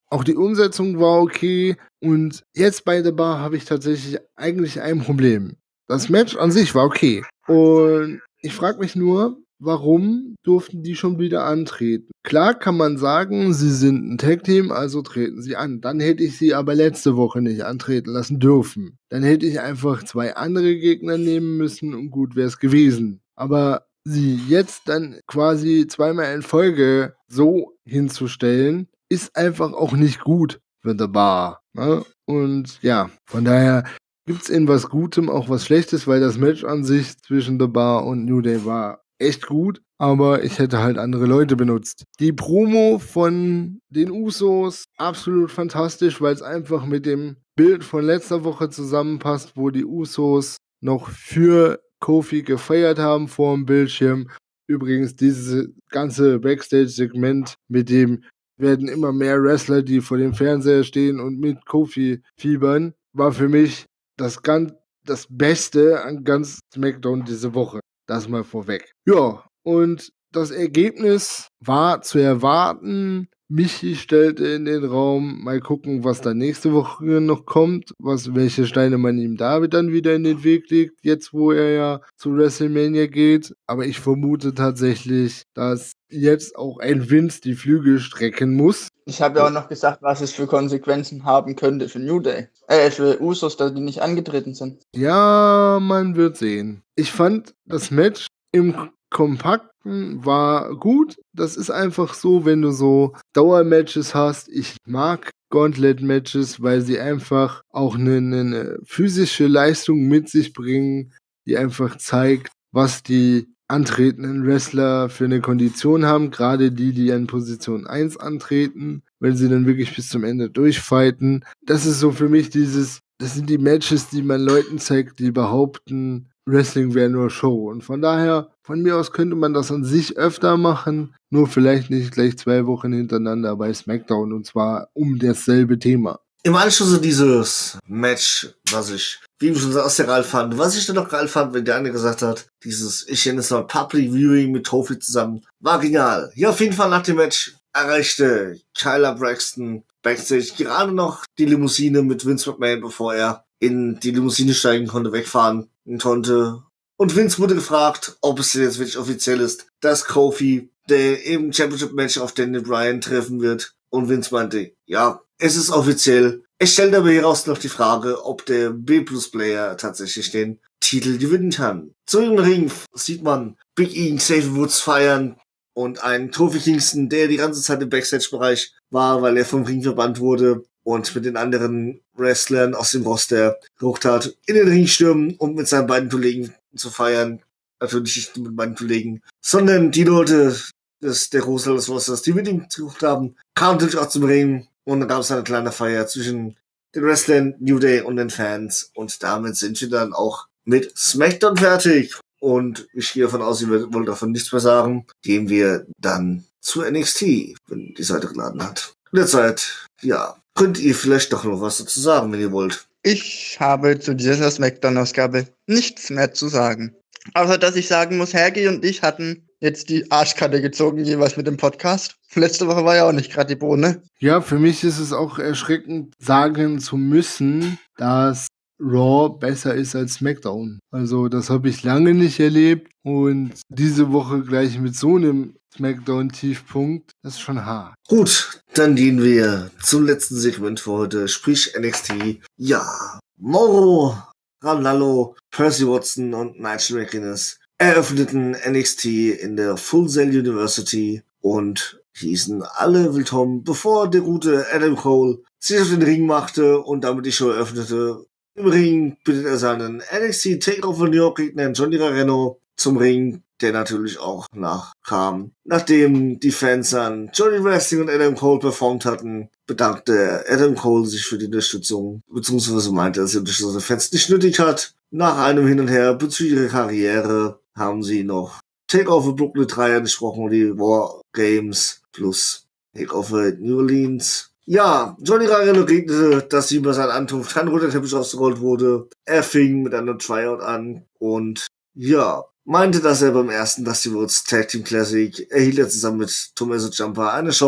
Auch die Umsetzung war okay. Und jetzt bei The Bar habe ich tatsächlich eigentlich ein Problem. Das Match an sich war okay. Und ich frage mich nur, warum durften die schon wieder antreten? Klar kann man sagen, sie sind ein Tag-Team, also treten sie an. Dann hätte ich sie aber letzte Woche nicht antreten lassen dürfen. Dann hätte ich einfach zwei andere Gegner nehmen müssen und gut wäre es gewesen. Aber sie jetzt dann quasi zweimal in Folge so hinzustellen, ist einfach auch nicht gut für The Bar. Ne? Und ja, von daher gibt es in was Gutem auch was Schlechtes, weil das Match an sich zwischen The Bar und New Day war echt gut, aber ich hätte halt andere Leute benutzt. Die Promo von den Usos, absolut fantastisch, weil es einfach mit dem Bild von letzter Woche zusammenpasst, wo die Usos noch für Kofi gefeiert haben vor dem Bildschirm. Übrigens, dieses ganze Backstage-Segment mit dem werden immer mehr Wrestler, die vor dem Fernseher stehen und mit Kofi fiebern, war für mich das, ganz, das Beste an ganz SmackDown diese Woche. Das mal vorweg. Ja, und das Ergebnis war zu erwarten. Michi stellte in den Raum, mal gucken, was da nächste Woche noch kommt, was, welche Steine man ihm da dann wieder in den Weg legt, jetzt wo er ja zu WrestleMania geht. Aber ich vermute tatsächlich, dass jetzt auch ein Vince die Flügel strecken muss. Ich habe ja auch noch gesagt, was es für Konsequenzen haben könnte für New Day. Äh, für Usos, da die nicht angetreten sind. Ja, man wird sehen. Ich fand das Match im Kompakten war gut. Das ist einfach so, wenn du so Dauermatches hast. Ich mag Gauntlet-Matches, weil sie einfach auch eine, eine physische Leistung mit sich bringen, die einfach zeigt, was die antretenden Wrestler für eine Kondition haben. Gerade die, die an Position eins antreten, wenn sie dann wirklich bis zum Ende durchfighten. Das ist so für mich dieses, das sind die Matches, die man Leuten zeigt, die behaupten, Wrestling wäre nur Show. Und von daher, von mir aus könnte man das an sich öfter machen, nur vielleicht nicht gleich zwei Wochen hintereinander bei SmackDown, und zwar um dasselbe Thema. Im Anschluss an dieses Match, was ich, wie du schon sagst, sehr geil fand, was ich dann noch geil fand, wenn der eine gesagt hat, dieses, ich nenne es mal Public Viewing mit Kofi zusammen, war genial. Ja, auf jeden Fall nach dem Match erreichte Kyla Braxton Backstage gerade noch die Limousine mit Vince McMahon, bevor er in die Limousine steigen konnte, wegfahren konnte. Und Vince wurde gefragt, ob es jetzt wirklich offiziell ist, dass Kofi der eben Championship-Match auf Daniel Bryan treffen wird. Und Vince meinte, ja, es ist offiziell. Es stellt aber hieraus noch die Frage, ob der B-Plus-Player tatsächlich den Titel gewinnen kann. Zu dem Ring sieht man Big E, Xavier Woods feiern und einen Kofi Kingston, der die ganze Zeit im Backstage-Bereich war, weil er vom Ring verbannt wurde und mit den anderen Wrestlern aus dem Roster hochtat, in den Ring stürmen, um mit seinen beiden Kollegen zu feiern. Natürlich nicht mit meinen Kollegen, sondern die Leute des, der Großteil des Rosters, die mit ihm gesucht haben, kamen natürlich auch zum Ring und dann gab es eine kleine Feier zwischen den Wrestlern, New Day und den Fans und damit sind wir dann auch mit SmackDown fertig und ich gehe davon aus, ihr wollt davon nichts mehr sagen, gehen wir dann zu N X T, wenn die Seite geladen hat. In der Zeit, ja, könnt ihr vielleicht doch noch was dazu sagen, wenn ihr wollt. Ich habe zu dieser SmackDown-Ausgabe nichts mehr zu sagen. Außer, dass ich sagen muss, Hergi und ich hatten jetzt die Arschkarte gezogen, jeweils mit dem Podcast. Letzte Woche war ja auch nicht gerade die Bohne. Ja, für mich ist es auch erschreckend, sagen zu müssen, dass Raw besser ist als SmackDown. Also das habe ich lange nicht erlebt und diese Woche gleich mit so einem SmackDown-Tiefpunkt, das ist schon hart. Gut, dann gehen wir zum letzten Segment für heute, sprich N X T. Ja, Mauro Ranallo, Percy Watson und Nigel McGuinness eröffneten N X T in der Full Sail University und hießen alle willkommen, bevor der gute Adam Cole sich auf den Ring machte und damit die Show eröffnete. Im Ring bittet er seinen N X T Takeover New York Gegner Johnny Gargano zum Ring, der natürlich auch nachkam. Nachdem die Fans an Johnny Wrestling und Adam Cole performt hatten, bedankte Adam Cole sich für die Unterstützung, beziehungsweise meinte, dass er die Unterstützung der Fans nicht nötig hat. Nach einem Hin und Her bezüglich ihrer Karriere haben sie noch Takeover Brooklyn drei angesprochen, die War Games plus Takeover New Orleans. Ja, Johnny Gargano regnete, dass ihm bei seiner Ankunft kein roter Teppich ausgerollt wurde. Er fing mit einem Tryout an und ja, meinte, dass er beim ersten Dusty Rhodes Tag Team Classic erhielt er zusammen mit Tommaso Ciampa eine Chance,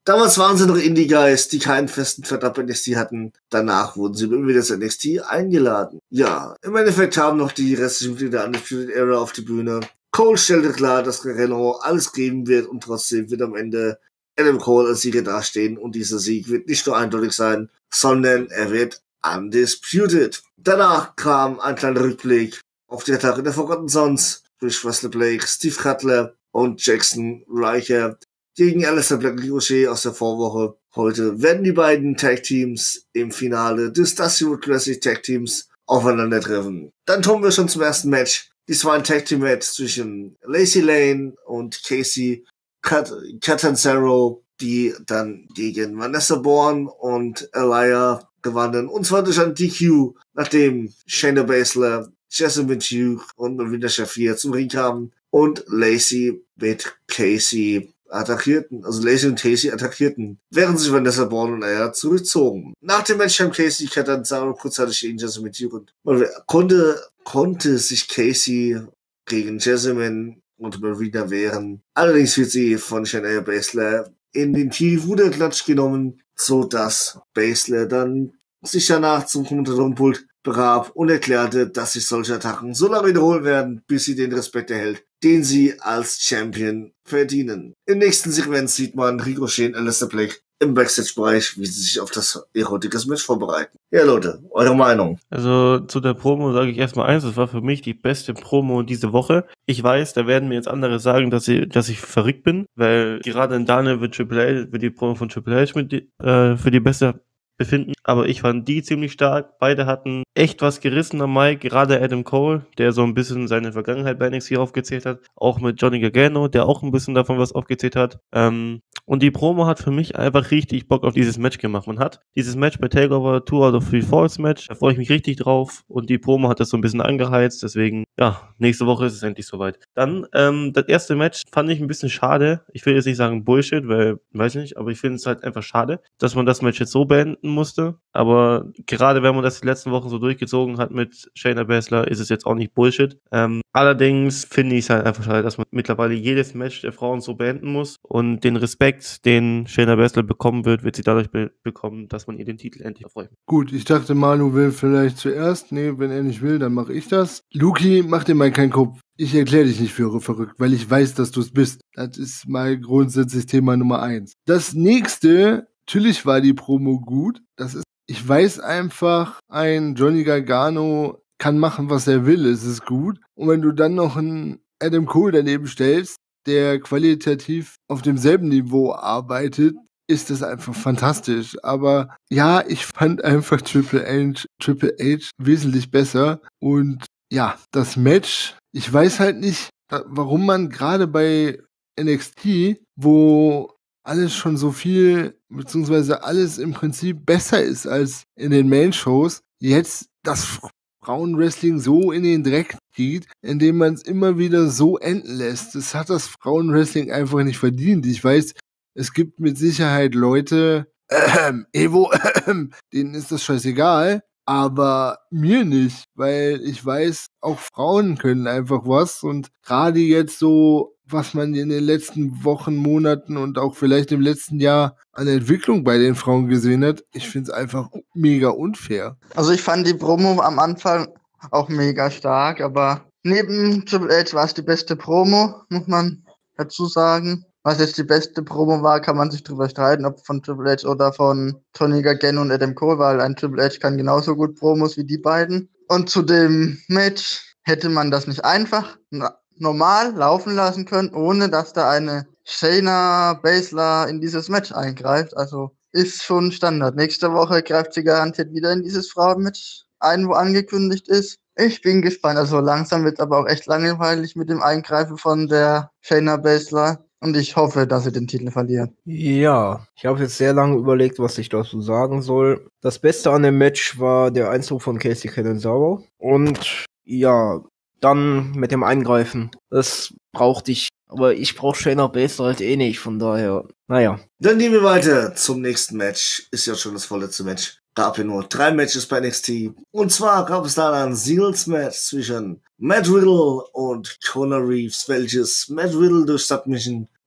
Damals waren sie noch Indie-Guys, die keinen festen Vertrag bei N X T hatten. Danach wurden sie immer wieder zu N X T eingeladen. Ja, im Endeffekt haben noch die restlichen Mitglieder der Undisputed Era auf die Bühne. Cole stellte klar, dass Renault alles geben wird und trotzdem wird am Ende Adam Cole als Sieger dastehen und dieser Sieg wird nicht nur eindeutig sein, sondern er wird undisputed. Danach kam ein kleiner Rückblick auf die Attacke der Forgotten Sons durch Wesley Blake, Steve Cutler und Jackson Riker gegen Aleister Black und Ricochet aus der Vorwoche. Heute werden die beiden Tag-Teams im Finale des Dusty Rhodes Classic Tag-Teams aufeinandertreffen. Dann kommen wir schon zum ersten Match. Dies war ein Tag-Team-Match zwischen Lacey Lane und Casey Catanzaro, die dann gegen Vanessa Bourne und Aliyah gewannen. Und zwar durch ein D Q, nachdem Shayna Baszler, Jessamine Duke und Marina Shafir zum Ring kamen und Lacey mit Casey attackierten, also Lacey und Casey attackierten, während sich Vanessa Bourne und er zurückzogen. Nach dem Match haben Casey Catanzaro kurzzeitig gegen Jessamine Duke und man konnte, konnte sich Casey gegen Jessamine und Marina wehren. Allerdings wird sie von Shayna Baszler in den Tiefruderklatsch genommen, so dass Baszler dann sich danach zum Kommentatorenpult begab und erklärte, dass sich solche Attacken so lange wiederholen werden, bis sie den Respekt erhält, den sie als Champion verdienen. Im nächsten Segment sieht man Ricochet und Aleister Black im Backstage-Bereich, wie sie sich auf das erotisches Match vorbereiten. Ja, Leute, eure Meinung? Also zu der Promo sage ich erstmal eins, das war für mich die beste Promo diese Woche. Ich weiß, da werden mir jetzt andere sagen, dass ich, dass ich verrückt bin, weil gerade in Daniel wird Triple H, wird die Promo von Triple H mit die, äh, für die beste befinden, aber ich fand die ziemlich stark. Beide hatten echt was gerissen am Mic, gerade Adam Cole, der so ein bisschen seine Vergangenheit bei N X T aufgezählt hat, auch mit Johnny Gargano, der auch ein bisschen davon was aufgezählt hat. Ähm, und die Promo hat für mich einfach richtig Bock auf dieses Match gemacht. Man hat dieses Match bei Takeover Two out of Three Falls Match, da freue ich mich richtig drauf und die Promo hat das so ein bisschen angeheizt, deswegen, ja, nächste Woche ist es endlich soweit. Dann, ähm, das erste Match fand ich ein bisschen schade. Ich will jetzt nicht sagen Bullshit, weil, weiß nicht, aber ich finde es halt einfach schade, dass man das Match jetzt so beenden musste, aber gerade wenn man das die letzten Wochen so durchgezogen hat mit Shayna Baszler, ist es jetzt auch nicht Bullshit. Ähm, allerdings finde ich es halt einfach schade, dass man mittlerweile jedes Match der Frauen so beenden muss und den Respekt, den Shayna Baszler bekommen wird, wird sie dadurch be- bekommen, dass man ihr den Titel endlich erfreut. Gut, ich dachte, Manu will vielleicht zuerst. Nee, wenn er nicht will, dann mache ich das. Luki, mach dir mal keinen Kopf. Ich erkläre dich nicht für verrückt, weil ich weiß, dass du es bist. Das ist mal grundsätzlich Thema Nummer eins. Das nächste, natürlich war die Promo gut. Das ist, ich weiß einfach, ein Johnny Gargano kann machen, was er will. Es ist gut. Und wenn du dann noch einen Adam Cole daneben stellst, der qualitativ auf demselben Niveau arbeitet, ist das einfach fantastisch. Aber ja, ich fand einfach Triple H, Triple H wesentlich besser. Und ja, das Match, ich weiß halt nicht, warum man gerade bei N X T, wo alles schon so viel, beziehungsweise alles im Prinzip besser ist als in den Main-Shows, jetzt das Frauenwrestling so in den Dreck zieht, indem man es immer wieder so enden lässt. Das hat das Frauenwrestling einfach nicht verdient. Ich weiß, es gibt mit Sicherheit Leute, äh, Evo, äh, denen ist das scheißegal, aber mir nicht, weil ich weiß, auch Frauen können einfach was und gerade jetzt so, was man in den letzten Wochen, Monaten und auch vielleicht im letzten Jahr an Entwicklung bei den Frauen gesehen hat, ich finde es einfach mega unfair. Also ich fand die Promo am Anfang auch mega stark, aber neben Triple H war es die beste Promo, muss man dazu sagen. Was jetzt die beste Promo war, kann man sich drüber streiten, ob von Triple H oder von Johnny Gargano und Adam Cole, weil ein Triple H kann genauso gut Promos wie die beiden. Und zu dem Match hätte man das nicht einfach normal laufen lassen können, ohne dass da eine Shayna Baszler in dieses Match eingreift. Also ist schon Standard. Nächste Woche greift sie garantiert wieder in dieses Frauenmatch ein, wo angekündigt ist. Ich bin gespannt. Also langsam wird es aber auch echt langweilig mit dem Eingreifen von der Shayna Baszler. Und ich hoffe, dass sie den Titel verlieren. Ja, ich habe jetzt sehr lange überlegt, was ich dazu sagen soll. Das Beste an dem Match war der Einzug von Casey Catanzaro. Und ja, dann mit dem Eingreifen. Das brauchte ich. Aber ich brauche Shayna Baszler halt eh nicht, von daher, naja. Dann gehen wir weiter zum nächsten Match. Ist ja schon das vorletzte Match. Gab hier nur drei Matches bei N X T. Und zwar gab es dann ein Singles-Match zwischen Matt Riddle und Conor Reeves, welches Matt Riddle durch Submission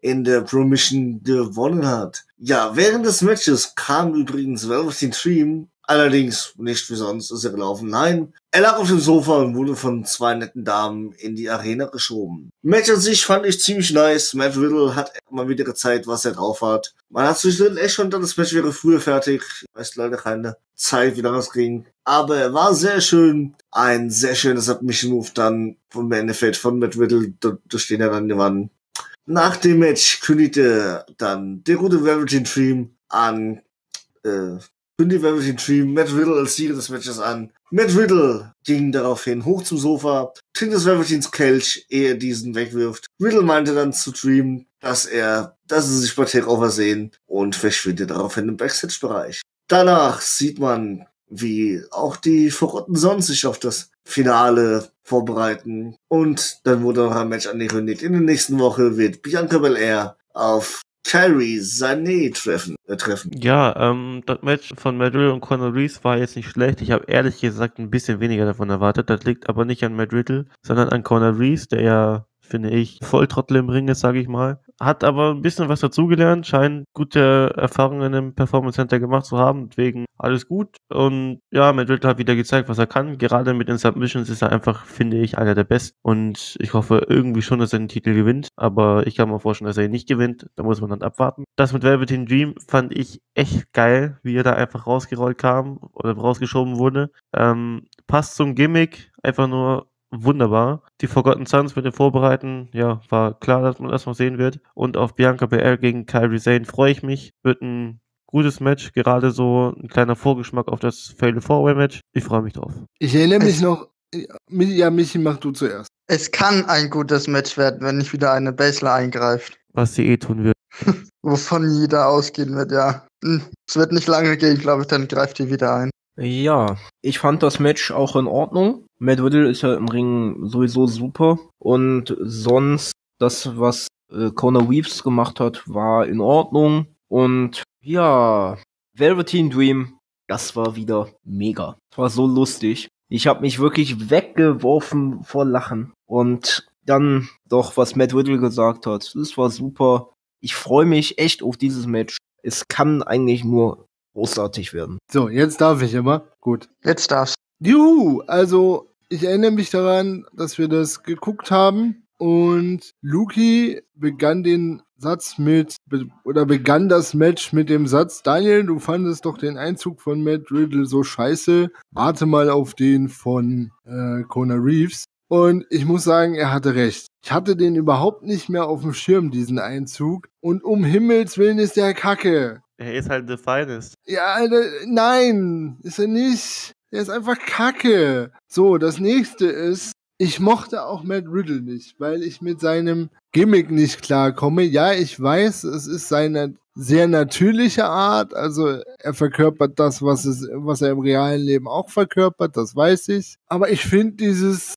in der Promission gewonnen hat. Ja, während des Matches kam übrigens Velveteen Dream, allerdings nicht wie sonst ist er gelaufen. Nein, er lag auf dem Sofa und wurde von zwei netten Damen in die Arena geschoben. Match an sich fand ich ziemlich nice. Matt Riddle hat mal wieder gezeigt, was er drauf hat. Man hat sich echt schon gedacht, das Match wäre früher fertig. Ich weiß leider keine Zeit, wie lange es ging. Aber er war sehr schön. Ein sehr schönes Submission-Move dann vom Endeffekt von Matt Riddle, durch den er dann gewann. Nach dem Match kündigte dann der gute Velveteen Dream an, äh, kündigte Velveteen Dream Matt Riddle als Sieger des Matches an. Matt Riddle ging daraufhin hoch zum Sofa, trinkt des Velveteens Kelch, ehe er diesen wegwirft. Riddle meinte dann zu Dream, dass er, dass sie sich bei Takeover sehen und verschwindet daraufhin im Backstage-Bereich. Danach sieht man, wie auch die Forgotten Sons sich auf das Finale vorbereiten. Und dann wurde noch ein Match angekündigt. In der nächsten Woche wird Bianca Belair auf Kairi Sane treffen. Äh, treffen. Ja, ähm, das Match von Matt Riddle und Conor Reeves war jetzt nicht schlecht. Ich habe ehrlich gesagt ein bisschen weniger davon erwartet. Das liegt aber nicht an Matt Riddle, sondern an Conor Reeves, der ja, finde ich, Volltrottel im Ring ist, sage ich mal. Hat aber ein bisschen was dazugelernt, scheint gute Erfahrungen im Performance Center gemacht zu haben, deswegen alles gut. Und ja, Matt Riddle hat wieder gezeigt, was er kann. Gerade mit den Submissions ist er einfach, finde ich, einer der Besten. Und ich hoffe irgendwie schon, dass er den Titel gewinnt. Aber ich kann mir vorstellen, dass er ihn nicht gewinnt. Da muss man dann abwarten. Das mit Velveteen Dream fand ich echt geil, wie er da einfach rausgerollt kam oder rausgeschoben wurde. Ähm, passt zum Gimmick, einfach nur wunderbar. Die Forgotten Sons mit dem Vorbereiten, ja, war klar, dass man das noch sehen wird. Und auf Bianca Belair gegen Kairi Sane freue ich mich. Wird ein gutes Match, gerade so ein kleiner Vorgeschmack auf das Fatal Four-Way Match. Ich freue mich drauf. Ich erinnere mich noch, ja, Michi, mach du zuerst. Es kann ein gutes Match werden, wenn nicht wieder eine Basler eingreift. Was sie eh tun wird. Wovon jeder ausgehen wird, ja. Es wird nicht lange gehen, glaube ich, dann greift die wieder ein. Ja, ich fand das Match auch in Ordnung. Matt Riddle ist ja im Ring sowieso super. Und sonst, das, was äh, Conor Reeves gemacht hat, war in Ordnung. Und ja, Velveteen Dream, das war wieder mega. Das war so lustig. Ich habe mich wirklich weggeworfen vor Lachen. Und dann doch, was Matt Riddle gesagt hat, das war super. Ich freue mich echt auf dieses Match. Es kann eigentlich nur großartig werden. So, jetzt darf ich immer. Gut. Jetzt darfst Juhu, also ich erinnere mich daran, dass wir das geguckt haben und Luki begann den Satz mit, be- oder begann das Match mit dem Satz, Daniel, du fandest doch den Einzug von Matt Riddle so scheiße, warte mal auf den von äh, Conor Reeves. Und ich muss sagen, er hatte recht. Ich hatte den überhaupt nicht mehr auf dem Schirm, diesen Einzug. Und um Himmels Willen ist der Kacke. Er ist halt the finest. Ja, Alter, nein, ist er nicht. Er ist einfach Kacke. So, das nächste ist, ich mochte auch Matt Riddle nicht, weil ich mit seinem Gimmick nicht klarkomme. Ja, ich weiß, es ist seine sehr natürliche Art. Also er verkörpert das, was, es, was er im realen Leben auch verkörpert, das weiß ich. Aber ich finde dieses,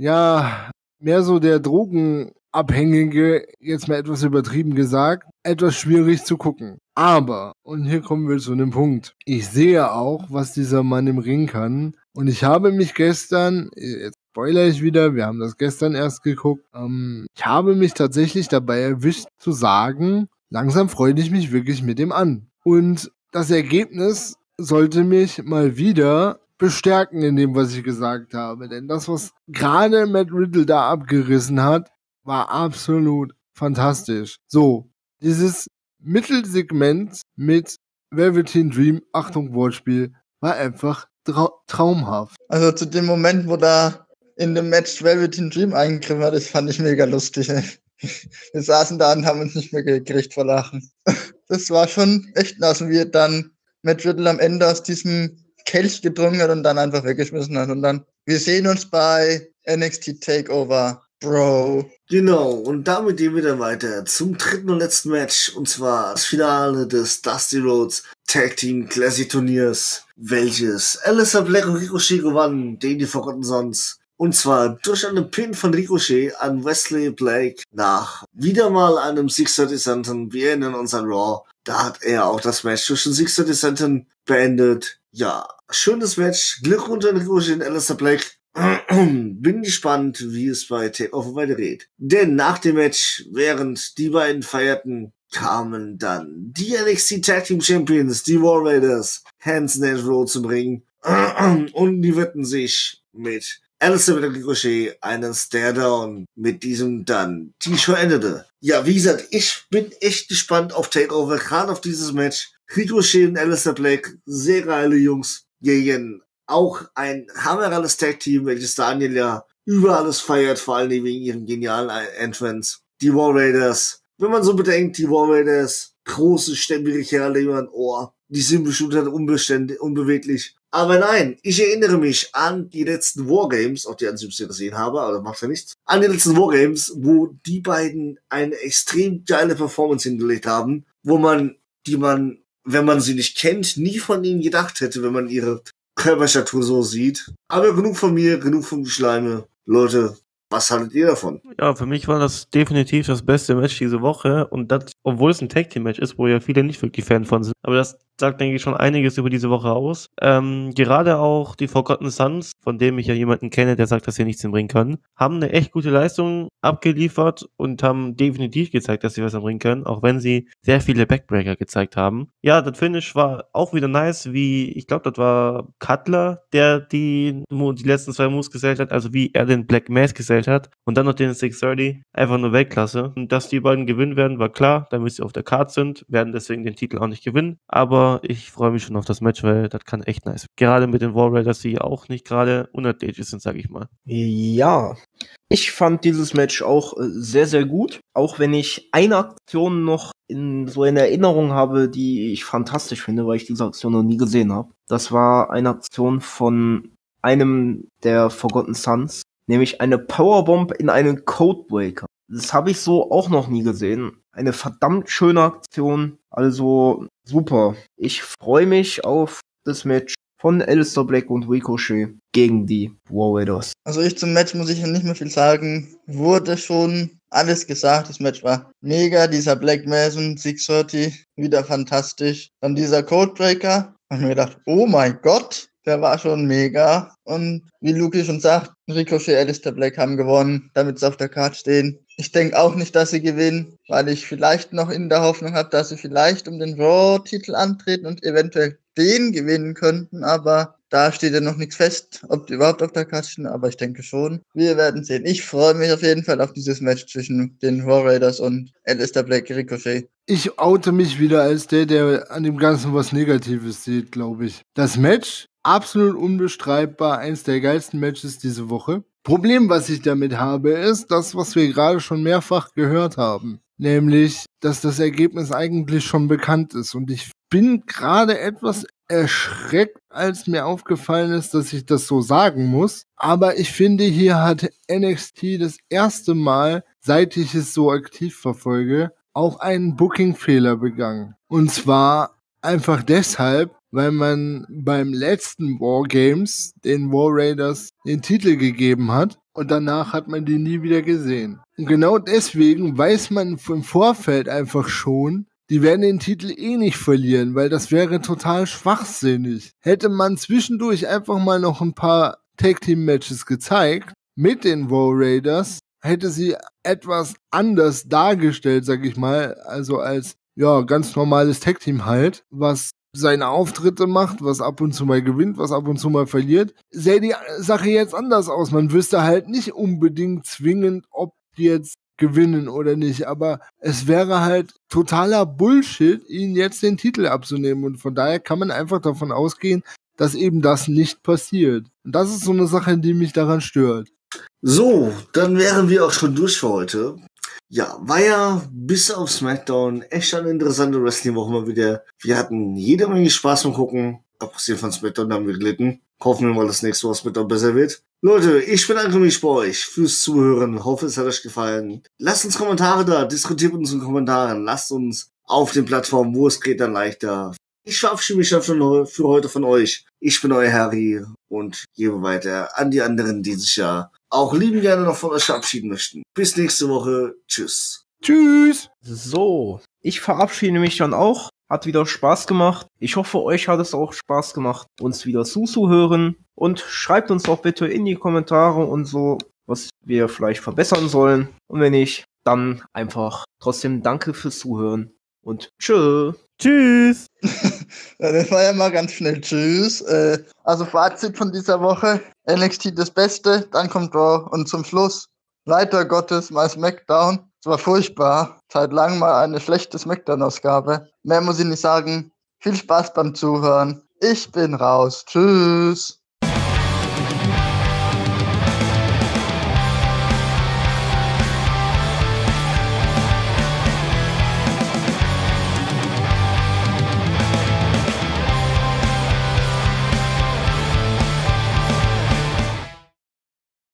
ja, mehr so der Drogenabhängige, jetzt mal etwas übertrieben gesagt, etwas schwierig zu gucken. Aber, und hier kommen wir zu einem Punkt, ich sehe auch, was dieser Mann im Ring kann. Und ich habe mich gestern, jetzt spoilere ich wieder, wir haben das gestern erst geguckt, ähm, ich habe mich tatsächlich dabei erwischt zu sagen, langsam freue ich mich wirklich mit dem an. Und das Ergebnis sollte mich mal wieder bestärken in dem, was ich gesagt habe. Denn das, was gerade Matt Riddle da abgerissen hat, war absolut fantastisch. So, dieses Mittelsegment mit Velveteen Dream, Achtung Wortspiel, war einfach trau- traumhaft. Also zu dem Moment, wo da in dem Match Velveteen Dream eingegriffen hat, das fand ich mega lustig. Ey. Wir saßen da und haben uns nicht mehr gekriegt vor Lachen. Das war schon echt nass, wie dann Matt Riddle am Ende aus diesem Kelch getrunken hat und dann einfach weggeschmissen hat. Und dann, wir sehen uns bei N X T Takeover, Bro. Genau, und damit gehen wir dann weiter zum dritten und letzten Match, und zwar das Finale des Dusty Rhodes Tag Team Classic Turniers, welches Aleister Black und Ricochet gewannen, gegen die Forgotten Sons. Und zwar durch einen Pin von Ricochet an Wesley Blake nach wieder mal einem Sixer Descenten. Wir erinnern uns an Raw. Da hat er auch das Match durch den Sixer Descenten beendet. Ja, schönes Match. Glückwunsch an Ricochet und Aleister Black. Bin gespannt, wie es bei Takeover weitergeht. Denn nach dem Match, während die beiden feierten, kamen dann die N X T Tag Team Champions, die War Raiders, Hanson and Road zu bringen. Und die wetten sich mit Alistair mit Ricochet einen Stare-Down, mit diesem dann die Show endete. Ja, wie gesagt, ich bin echt gespannt auf Takeover, gerade auf dieses Match. Ricochet und Alistair Black, sehr geile Jungs, gegen auch ein hammerales Tag-Team, welches Daniel ja über alles feiert, vor allem wegen ihrem genialen Entrance. Die War Raiders, wenn man so bedenkt, die War Raiders, große, stämmige Kerle über ein Ohr, die sind bestimmt halt unbeständig, unbeweglich. Aber nein, ich erinnere mich an die letzten Wargames, auch die an ich gesehen habe, aber das macht ja nichts, an die letzten Wargames, wo die beiden eine extrem geile Performance hingelegt haben, wo man, die man, wenn man sie nicht kennt, nie von ihnen gedacht hätte, wenn man ihre Körperstatur so sieht. Aber genug von mir, genug vom Geschleime. Leute, was haltet ihr davon? Ja, für mich war das definitiv das beste Match diese Woche und das, obwohl es ein Tag-Team-Match ist, wo ja viele nicht wirklich Fan von sind. Aber das sagt, denke ich, schon einiges über diese Woche aus. Ähm, gerade auch die Forgotten Sons, von dem ich ja jemanden kenne, der sagt, dass sie nichts im Ring können, haben eine echt gute Leistung abgeliefert und haben definitiv gezeigt, dass sie was im Ring können, auch wenn sie sehr viele Backbreaker gezeigt haben. Ja, das Finish war auch wieder nice, wie, ich glaube, das war Cutler, der die, die letzten zwei Moves gesellt hat, also wie er den Black Mass gesellt hat und dann noch den six thirty, einfach nur Weltklasse. Und dass die beiden gewinnen werden, war klar, damit sie auf der Card sind, werden deswegen den Titel auch nicht gewinnen, aber ich freue mich schon auf das Match, weil das kann echt nice. Gerade mit den War Raiders, die auch nicht gerade unathletisch sind, sag ich mal. Ja, ich fand dieses Match auch äh, sehr, sehr gut. Auch wenn ich eine Aktion noch in so in Erinnerung habe, die ich fantastisch finde, weil ich diese Aktion noch nie gesehen habe. Das war eine Aktion von einem der Forgotten Sons, nämlich eine Powerbomb in einen Codebreaker. Das habe ich so auch noch nie gesehen. Eine verdammt schöne Aktion, also super. Ich freue mich auf das Match von Alistair Black und Ricochet gegen die War Raiders. Also ich zum Match muss ich ja nicht mehr viel sagen. Wurde schon alles gesagt. Das Match war mega. Dieser Black Mason six thirty, wieder fantastisch. Dann dieser Codebreaker. Hab ich mir gedacht, oh mein Gott, der war schon mega. Und wie Luki schon sagt, Ricochet, Alistair Black haben gewonnen, damit sie auf der Karte stehen. Ich denke auch nicht, dass sie gewinnen, weil ich vielleicht noch in der Hoffnung habe, dass sie vielleicht um den Raw-Titel antreten und eventuell den gewinnen könnten, aber da steht ja noch nichts fest, ob die überhaupt auf der Karte stehen, aber ich denke schon. Wir werden sehen. Ich freue mich auf jeden Fall auf dieses Match zwischen den War Raiders und Alistair Black Ricochet. Ich oute mich wieder als der, der an dem Ganzen was Negatives sieht, glaube ich. Das Match, absolut unbestreitbar, eins der geilsten Matches diese Woche. Problem, was ich damit habe, ist das, was wir gerade schon mehrfach gehört haben. Nämlich, dass das Ergebnis eigentlich schon bekannt ist. Und ich bin gerade etwas erschreckt, als mir aufgefallen ist, dass ich das so sagen muss. Aber ich finde, hier hat N X T das erste Mal, seit ich es so aktiv verfolge, auch einen Booking-Fehler begangen. Und zwar einfach deshalb, weil man beim letzten Wargames den War Raiders den Titel gegeben hat und danach hat man die nie wieder gesehen. Und genau deswegen weiß man im Vorfeld einfach schon, die werden den Titel eh nicht verlieren, weil das wäre total schwachsinnig. Hätte man zwischendurch einfach mal noch ein paar Tag-Team-Matches gezeigt mit den War Raiders, hätte sie etwas anders dargestellt, sag ich mal, also als ja ganz normales Tag-Team halt, was seine Auftritte macht, was ab und zu mal gewinnt, was ab und zu mal verliert, sähe die Sache jetzt anders aus. Man wüsste halt nicht unbedingt zwingend, ob die jetzt gewinnen oder nicht, aber es wäre halt totaler Bullshit, ihnen jetzt den Titel abzunehmen und von daher kann man einfach davon ausgehen, dass eben das nicht passiert. Und das ist so eine Sache, die mich daran stört. So, dann wären wir auch schon durch für heute. Ja, war ja bis auf SmackDown echt eine interessante Wrestling-Woche mal wieder. Wir hatten jede Menge Spaß beim Gucken. Abgesehen von SmackDown haben wir gelitten. Hoffen wir mal, dass nächste Woche SmackDown besser wird. Leute, ich bedanke mich bei euch fürs Zuhören. Hoffe, es hat euch gefallen. Lasst uns Kommentare da. Diskutiert mit uns in den Kommentaren. Lasst uns auf den Plattformen, wo es geht, dann leichter. Ich verabschiede mich dann für heute von euch. Ich bin euer Harry und gebe weiter an die anderen, die sich ja auch lieben gerne noch von euch verabschieden möchten. Bis nächste Woche. Tschüss. Tschüss. So, ich verabschiede mich dann auch. Hat wieder Spaß gemacht. Ich hoffe, euch hat es auch Spaß gemacht, uns wieder zuzuhören. Und schreibt uns auch bitte in die Kommentare und so, was wir vielleicht verbessern sollen. Und wenn nicht, dann einfach trotzdem danke fürs Zuhören und tschö. Tschüss. Ja, das war ja mal ganz schnell. Tschüss. Äh, also Fazit von dieser Woche. N X T das Beste, dann kommt Raw und zum Schluss leider Gottes mal SmackDown. Es war furchtbar. Seit langem mal eine schlechte SmackDown-Ausgabe. Mehr muss ich nicht sagen. Viel Spaß beim Zuhören. Ich bin raus. Tschüss.